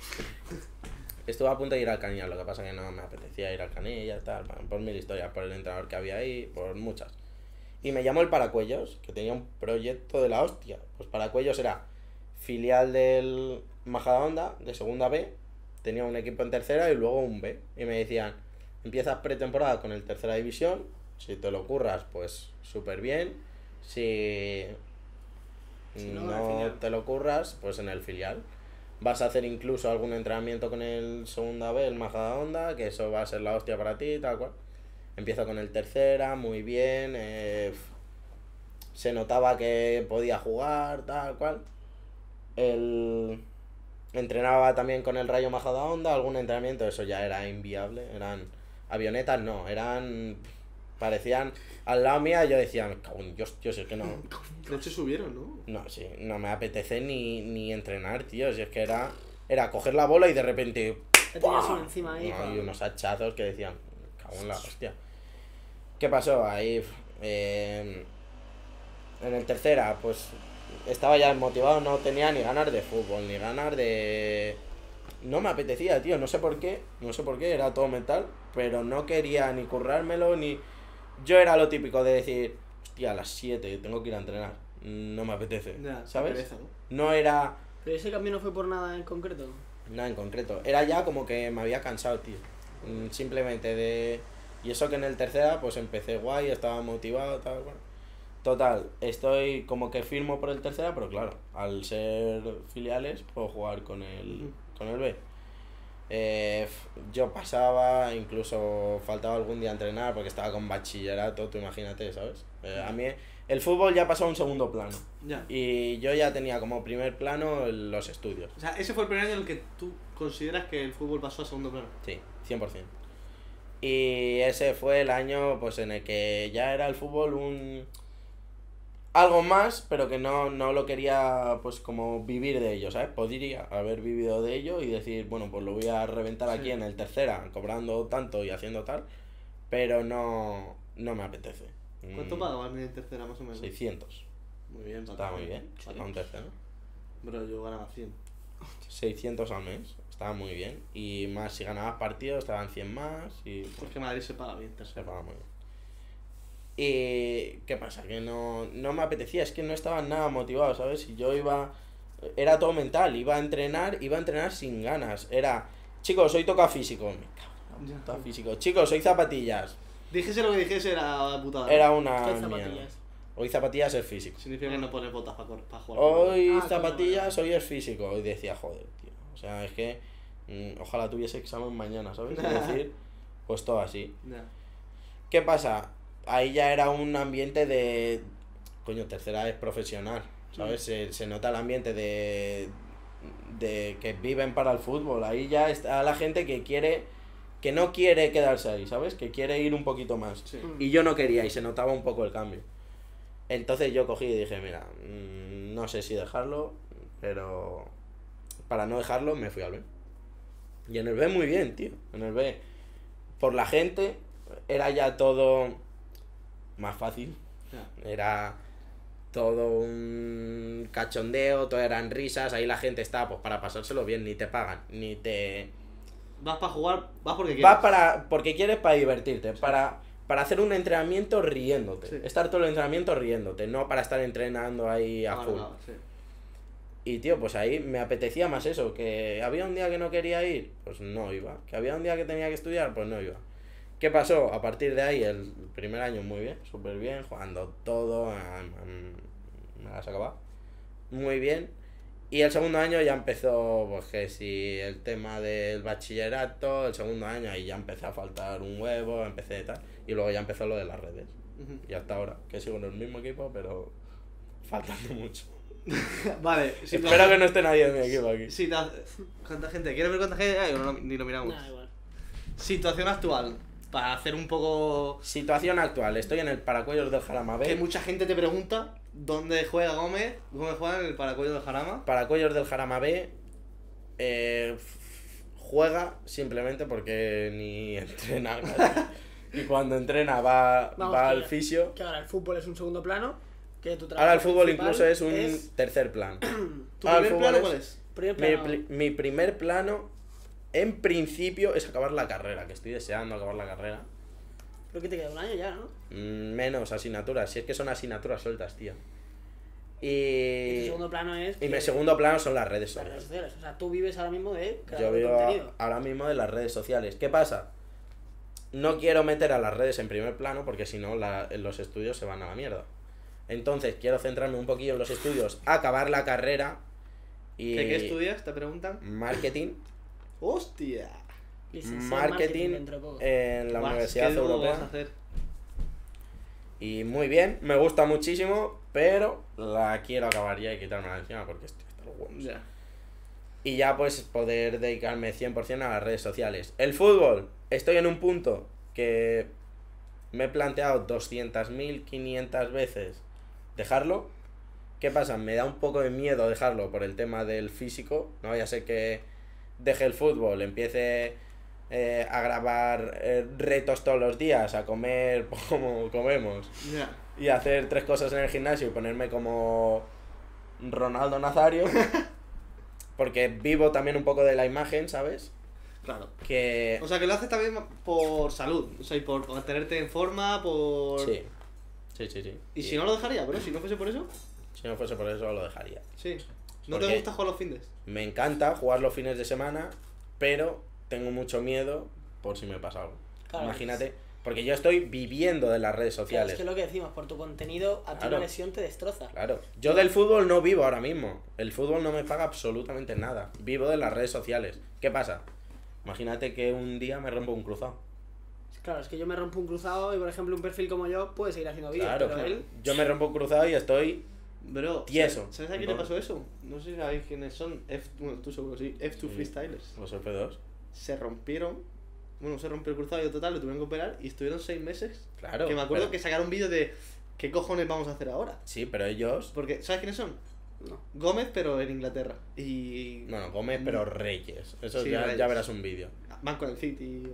Estuve a punto de ir al Canillas, lo que pasa que no me apetecía ir al Canillas, tal, bueno, por mil historias, por el entrenador que había ahí, por muchas. Y me llamó el Paracuellos, que tenía un proyecto de la hostia. Pues Paracuellos era filial del Majadahonda, de segunda B, tenía un equipo en tercera y luego un B. Y me decían, empiezas pretemporada con el tercera división, si te lo curras, pues súper bien. Si, Si no, no, al filial. te lo curras, pues en el filial. Vas a hacer incluso algún entrenamiento con el segunda B, el Majadahonda, que eso va a ser la hostia para ti, tal cual. Empiezo con el tercera, muy bien. Eh, se notaba que podía jugar, tal cual. El... Entrenaba también con el Rayo Majadahonda, algún entrenamiento, eso ya era inviable. Eran avionetas, no, eran... Parecían al lado mía, yo decía, me cago en Dios, tío, si es que no... De hecho subieron, ¿no? No, sí, no me apetece ni, ni entrenar, tío, si es que era... Era coger la bola y de repente... Ya tenías ¡pua! uno encima ahí. No, pa- y unos hachazos que decían, me cago en la hostia. ¿Qué pasó? Ahí... Eh, en el tercera, pues... Estaba ya desmotivado, no tenía ni ganas de fútbol, ni ganas de... No me apetecía, tío, no sé por qué, no sé por qué, era todo mental, pero no quería ni currármelo, ni... Yo era lo típico de decir, hostia, a las siete tengo que ir a entrenar, no me apetece, Ya, ¿sabes? pereza, ¿no? No era Pero ese cambio no fue por nada en concreto. nada en concreto, era ya como que me había cansado, tío, Mm, simplemente de... Y eso que en el tercera, pues empecé guay, estaba motivado, tal, bueno. Total, estoy como que firmo por el tercera, pero claro, al ser filiales puedo jugar con el, Ujú. con el B. Eh, f- yo pasaba, incluso faltaba algún día a entrenar porque estaba con bachillerato, tú imagínate, ¿sabes? Eh, a mí el fútbol ya pasó a un segundo plano Ya. y yo ya tenía como primer plano el- los estudios, O sea, ese fue el primer año en el que tú consideras que el fútbol pasó a segundo plano. sí, cien por ciento. Y ese fue el año pues en el que ya era el fútbol un... algo más, pero que no, no lo quería pues como vivir de ello, ¿sabes? Podría haber vivido de ello y decir, bueno, pues lo voy a reventar aquí Sí. en el tercera, cobrando tanto y haciendo tal, pero no, no me apetece. ¿Cuánto Mm, pagaban en tercera más o menos? seiscientos. Muy bien, Estaba muy bien, Sí. para un tercero. Bro, yo ganaba cien. seiscientos al mes, estaba muy bien. Y más si ganabas partidos, estaban cien más y... Porque Madrid se paga bien, Se tercera. paga muy bien. Y ¿qué pasa? Que no, no me apetecía, es que no estaba nada motivado, ¿sabes? Y yo iba, era todo mental, iba a entrenar, iba a entrenar sin ganas. Era, chicos, hoy toca físico, me cago en la Ya. puta, físico. Chicos, hoy zapatillas. Dijese lo que dijese, era putada. ¿no? Era una ¿Qué mierda. zapatillas? Hoy zapatillas es físico. Significa que no pones botas para jugar. Hoy Ah, coño, zapatillas, vale. hoy es físico. Hoy decía, joder, tío. O sea, es que mm, ojalá tuviese examen mañana, ¿sabes? Es decir, pues todo así. Ya. ¿Qué pasa? Ahí ya era un ambiente de... Coño, tercera es profesional, ¿sabes? Se, se nota el ambiente de... de que viven para el fútbol. Ahí ya está la gente que quiere... que no quiere quedarse ahí, ¿sabes? Que quiere ir un poquito más. Sí. Mm. Y yo no quería y se notaba un poco el cambio. Entonces yo cogí y dije, mira, mm, no sé si dejarlo, pero para no dejarlo me fui al B. Y en el B muy bien, tío. En el B, por la gente, era ya todo más fácil. Ya. Era todo un cachondeo, todo eran risas. Ahí la gente está pues para pasárselo bien, ni te pagan, ni te... Vas para jugar, vas porque quieres. Vas para, porque quieres para divertirte, para, para hacer un entrenamiento riéndote. Sí. Estar todo el entrenamiento riéndote, no para estar entrenando ahí a Ah, full. no, sí. Y tío, pues ahí me apetecía más eso, que había un día que no quería ir, pues no iba. Que había un día que tenía que estudiar, pues no iba. ¿Qué pasó? A partir de ahí, el primer año muy bien, súper bien, jugando todo, mm, me las acababa. Muy bien. Y el segundo año ya empezó, pues que si el tema del bachillerato, el segundo año ahí ya empecé a faltar un huevo, empecé tal. Y luego ya empezó lo de las redes. Ujú. Y hasta ahora, que sigo en el mismo equipo, pero faltando mucho. Vale, si te- Espero que no esté nadie de mi equipo aquí. si te- ¿Cuánta gente? ¿Quieres ver cuánta gente hay o no, ni lo miramos? Nada, igual. Situación actual. para hacer un poco... Situación actual, estoy en el Paracuellos del Jarama Que B. mucha gente te pregunta dónde juega Gómez. Gómez juega en el Paracuellos del Jarama. Paracuellos del Jarama B eh, juega simplemente porque ni entrena casi. Y cuando entrena va, Vamos, va que- al fisio. Que ahora el fútbol es un segundo plano. Que tu trabajo Ahora el fútbol principal incluso es un tercer plan. ¿Tu Ahora el primer fútbol plano es- cuál es? primer Mi, plano. pli- mi primer plano, en principio, es acabar la carrera, que estoy deseando acabar la carrera. Creo que te queda un año ya, ¿no? Mm, Menos asignaturas, si es que son asignaturas sueltas, tío. Y Y, tu segundo plano es. y mi que- segundo plano son las redes las redes sociales. sociales. O sea, tú vives ahora mismo de crear Yo vivo contenido. ahora mismo de las redes sociales. ¿Qué pasa? No quiero meter a las redes en primer plano porque si no la- los estudios se van a la mierda. Entonces quiero centrarme un poquillo en los estudios, acabar la carrera y... ¿Qué, ¿Qué estudias? ¿Te preguntan? Marketing. ¡Hostia! Licenciado en Marketing dentro de poco. en la Guau, Universidad ¿qué luego Europea. vas a hacer? Y muy bien, me gusta muchísimo, pero la quiero acabar ya y quitármela de encima porque estoy hasta los huevos. Ya. Y ya pues poder dedicarme cien por ciento a las redes sociales. El fútbol, estoy en un punto que me he planteado doscientas mil quinientas veces dejarlo. ¿Qué pasa? Me da un poco de miedo dejarlo por el tema del físico. No vaya a ser que deje el fútbol, empiece eh, a grabar eh, retos todos los días, a comer como comemos Ya. y hacer tres cosas en el gimnasio y ponerme como Ronaldo Nazario. Porque vivo también un poco de la imagen, ¿sabes? Claro. Que... O sea, que lo haces también por salud. O sea, y por mantenerte en forma, por... Sí, sí, sí, sí. ¿Y si no lo dejaría? Pero si no fuese por eso, Si no fuese por eso, lo dejaría. sí. ¿No ¿Por te qué? gusta jugar los fines? Me encanta jugar los fines de semana, pero tengo mucho miedo por si me pasa algo. Claro, Imagínate, porque yo estoy viviendo de las redes Claro, sociales. es que es lo que decimos, por tu contenido, a ti Claro. una lesión te destroza. Claro, yo del fútbol no vivo ahora mismo. El fútbol no me paga absolutamente nada. Vivo de las redes sociales. ¿Qué pasa? Imagínate que un día me rompo un cruzado. Claro, es que yo me rompo un cruzado y, por ejemplo, un perfil como yo puede seguir haciendo vídeos, Claro, pero claro. él... Yo me rompo un cruzado y estoy Bro, tieso. ¿sabes a quién le pasó eso? No sé si sabéis quiénes son. F... Bueno, tú seguro sí. F dos Sí. Freestylers. los F dos. Se rompieron. Bueno, se rompió el cruzado y total, lo tuvieron que operar y estuvieron seis meses. Claro. que me acuerdo pero- que sacaron vídeos de ¿qué cojones vamos a hacer ahora? Sí, pero ellos... Porque, ¿sabes quiénes son? No. Gómez, pero en Inglaterra. Y. Bueno, Gómez, pero Reyes. Eso Sí, ya, Reyes. ya verás un vídeo. Van con el City.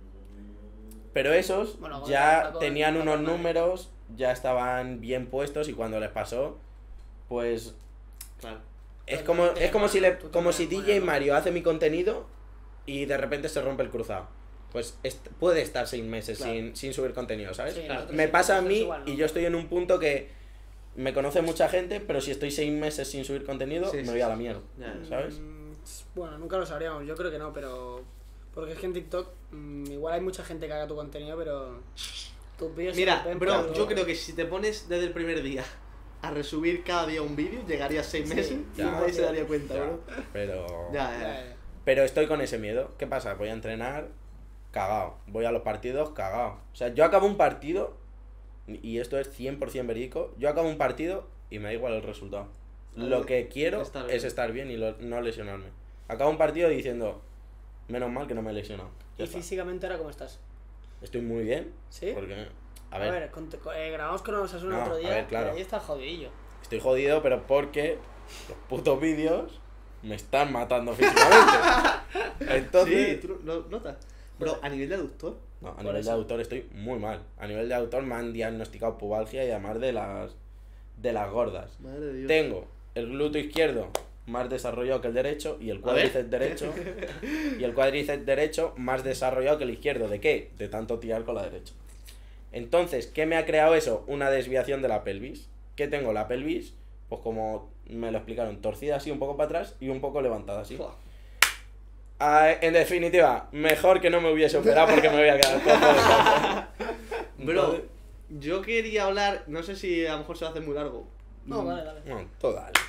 Pero esos Bueno, Gómez ya Paco- tenían Paco unos Hernández. números, ya estaban bien puestos y cuando les pasó, pues Claro. es Pero como tú es como si le tú como tienes si buena D J nota. Mario hace mi contenido y de repente se rompe el cruzado. Pues est- puede estar seis meses Claro. sin, sin subir contenido, ¿sabes? Sí, Claro. nosotros Me sí, pasa a nosotros mí igual, ¿no? y yo estoy en un punto que me conoce mucha gente, pero si estoy seis meses sin subir contenido, Sí, me sí, voy a sí. la mierda. Ya, ya. ¿Sabes? Mm, Bueno, nunca lo sabríamos, yo creo que no, pero... Porque es que en TikTok mm, igual hay mucha gente que haga tu contenido, pero... Tus vídeos se Mira, rompen bro, por- yo creo que si te pones desde el primer día a resubir cada día un vídeo, llegarías seis Sí, meses y ya. nadie se daría cuenta, Ya, bro. pero Ya, Ya, ya. ya. Pero estoy con ese miedo. ¿Qué pasa? Voy a entrenar cagado. Voy a los partidos cagado. O sea, yo acabo un partido, y esto es cien por ciento verídico, yo acabo un partido y me da igual el resultado. Lo que quiero Estar bien. es estar bien y lo- no lesionarme. Acabo un partido diciendo, menos mal que no me he lesionado. Ya ¿Y está. físicamente ahora cómo estás? Estoy muy bien. ¿Sí? Porque, a A ver, ver, con- con- eh, grabamos con Osasuna No, otro a día ver, claro. y ahí está jodidillo. estoy jodido, pero porque los putos vídeos me están matando físicamente. Entonces... Sí, tú lo notas. Bro, a nivel de aductor, No, a Por nivel eso. de autor estoy muy mal. A nivel de autor me han diagnosticado pubalgia y además de las de las gordas. madre de Dios. Tengo el glúteo izquierdo más desarrollado que el derecho y el A ver. cuádriceps derecho y el cuádriceps derecho más desarrollado que el izquierdo. ¿De qué? De tanto tirar con la derecha. Entonces, ¿qué me ha creado eso? Una desviación de la pelvis. ¿Qué tengo? La pelvis, pues como me lo explicaron, torcida así un poco para atrás y un poco levantada así. Fua. Ah, en definitiva, mejor que no me hubiese operado porque me voy a quedar cojo de casa. Bro, Entonces, yo quería hablar, no sé si a lo mejor se va a hacer muy largo. No, Mm, vale, dale. no, todo dale.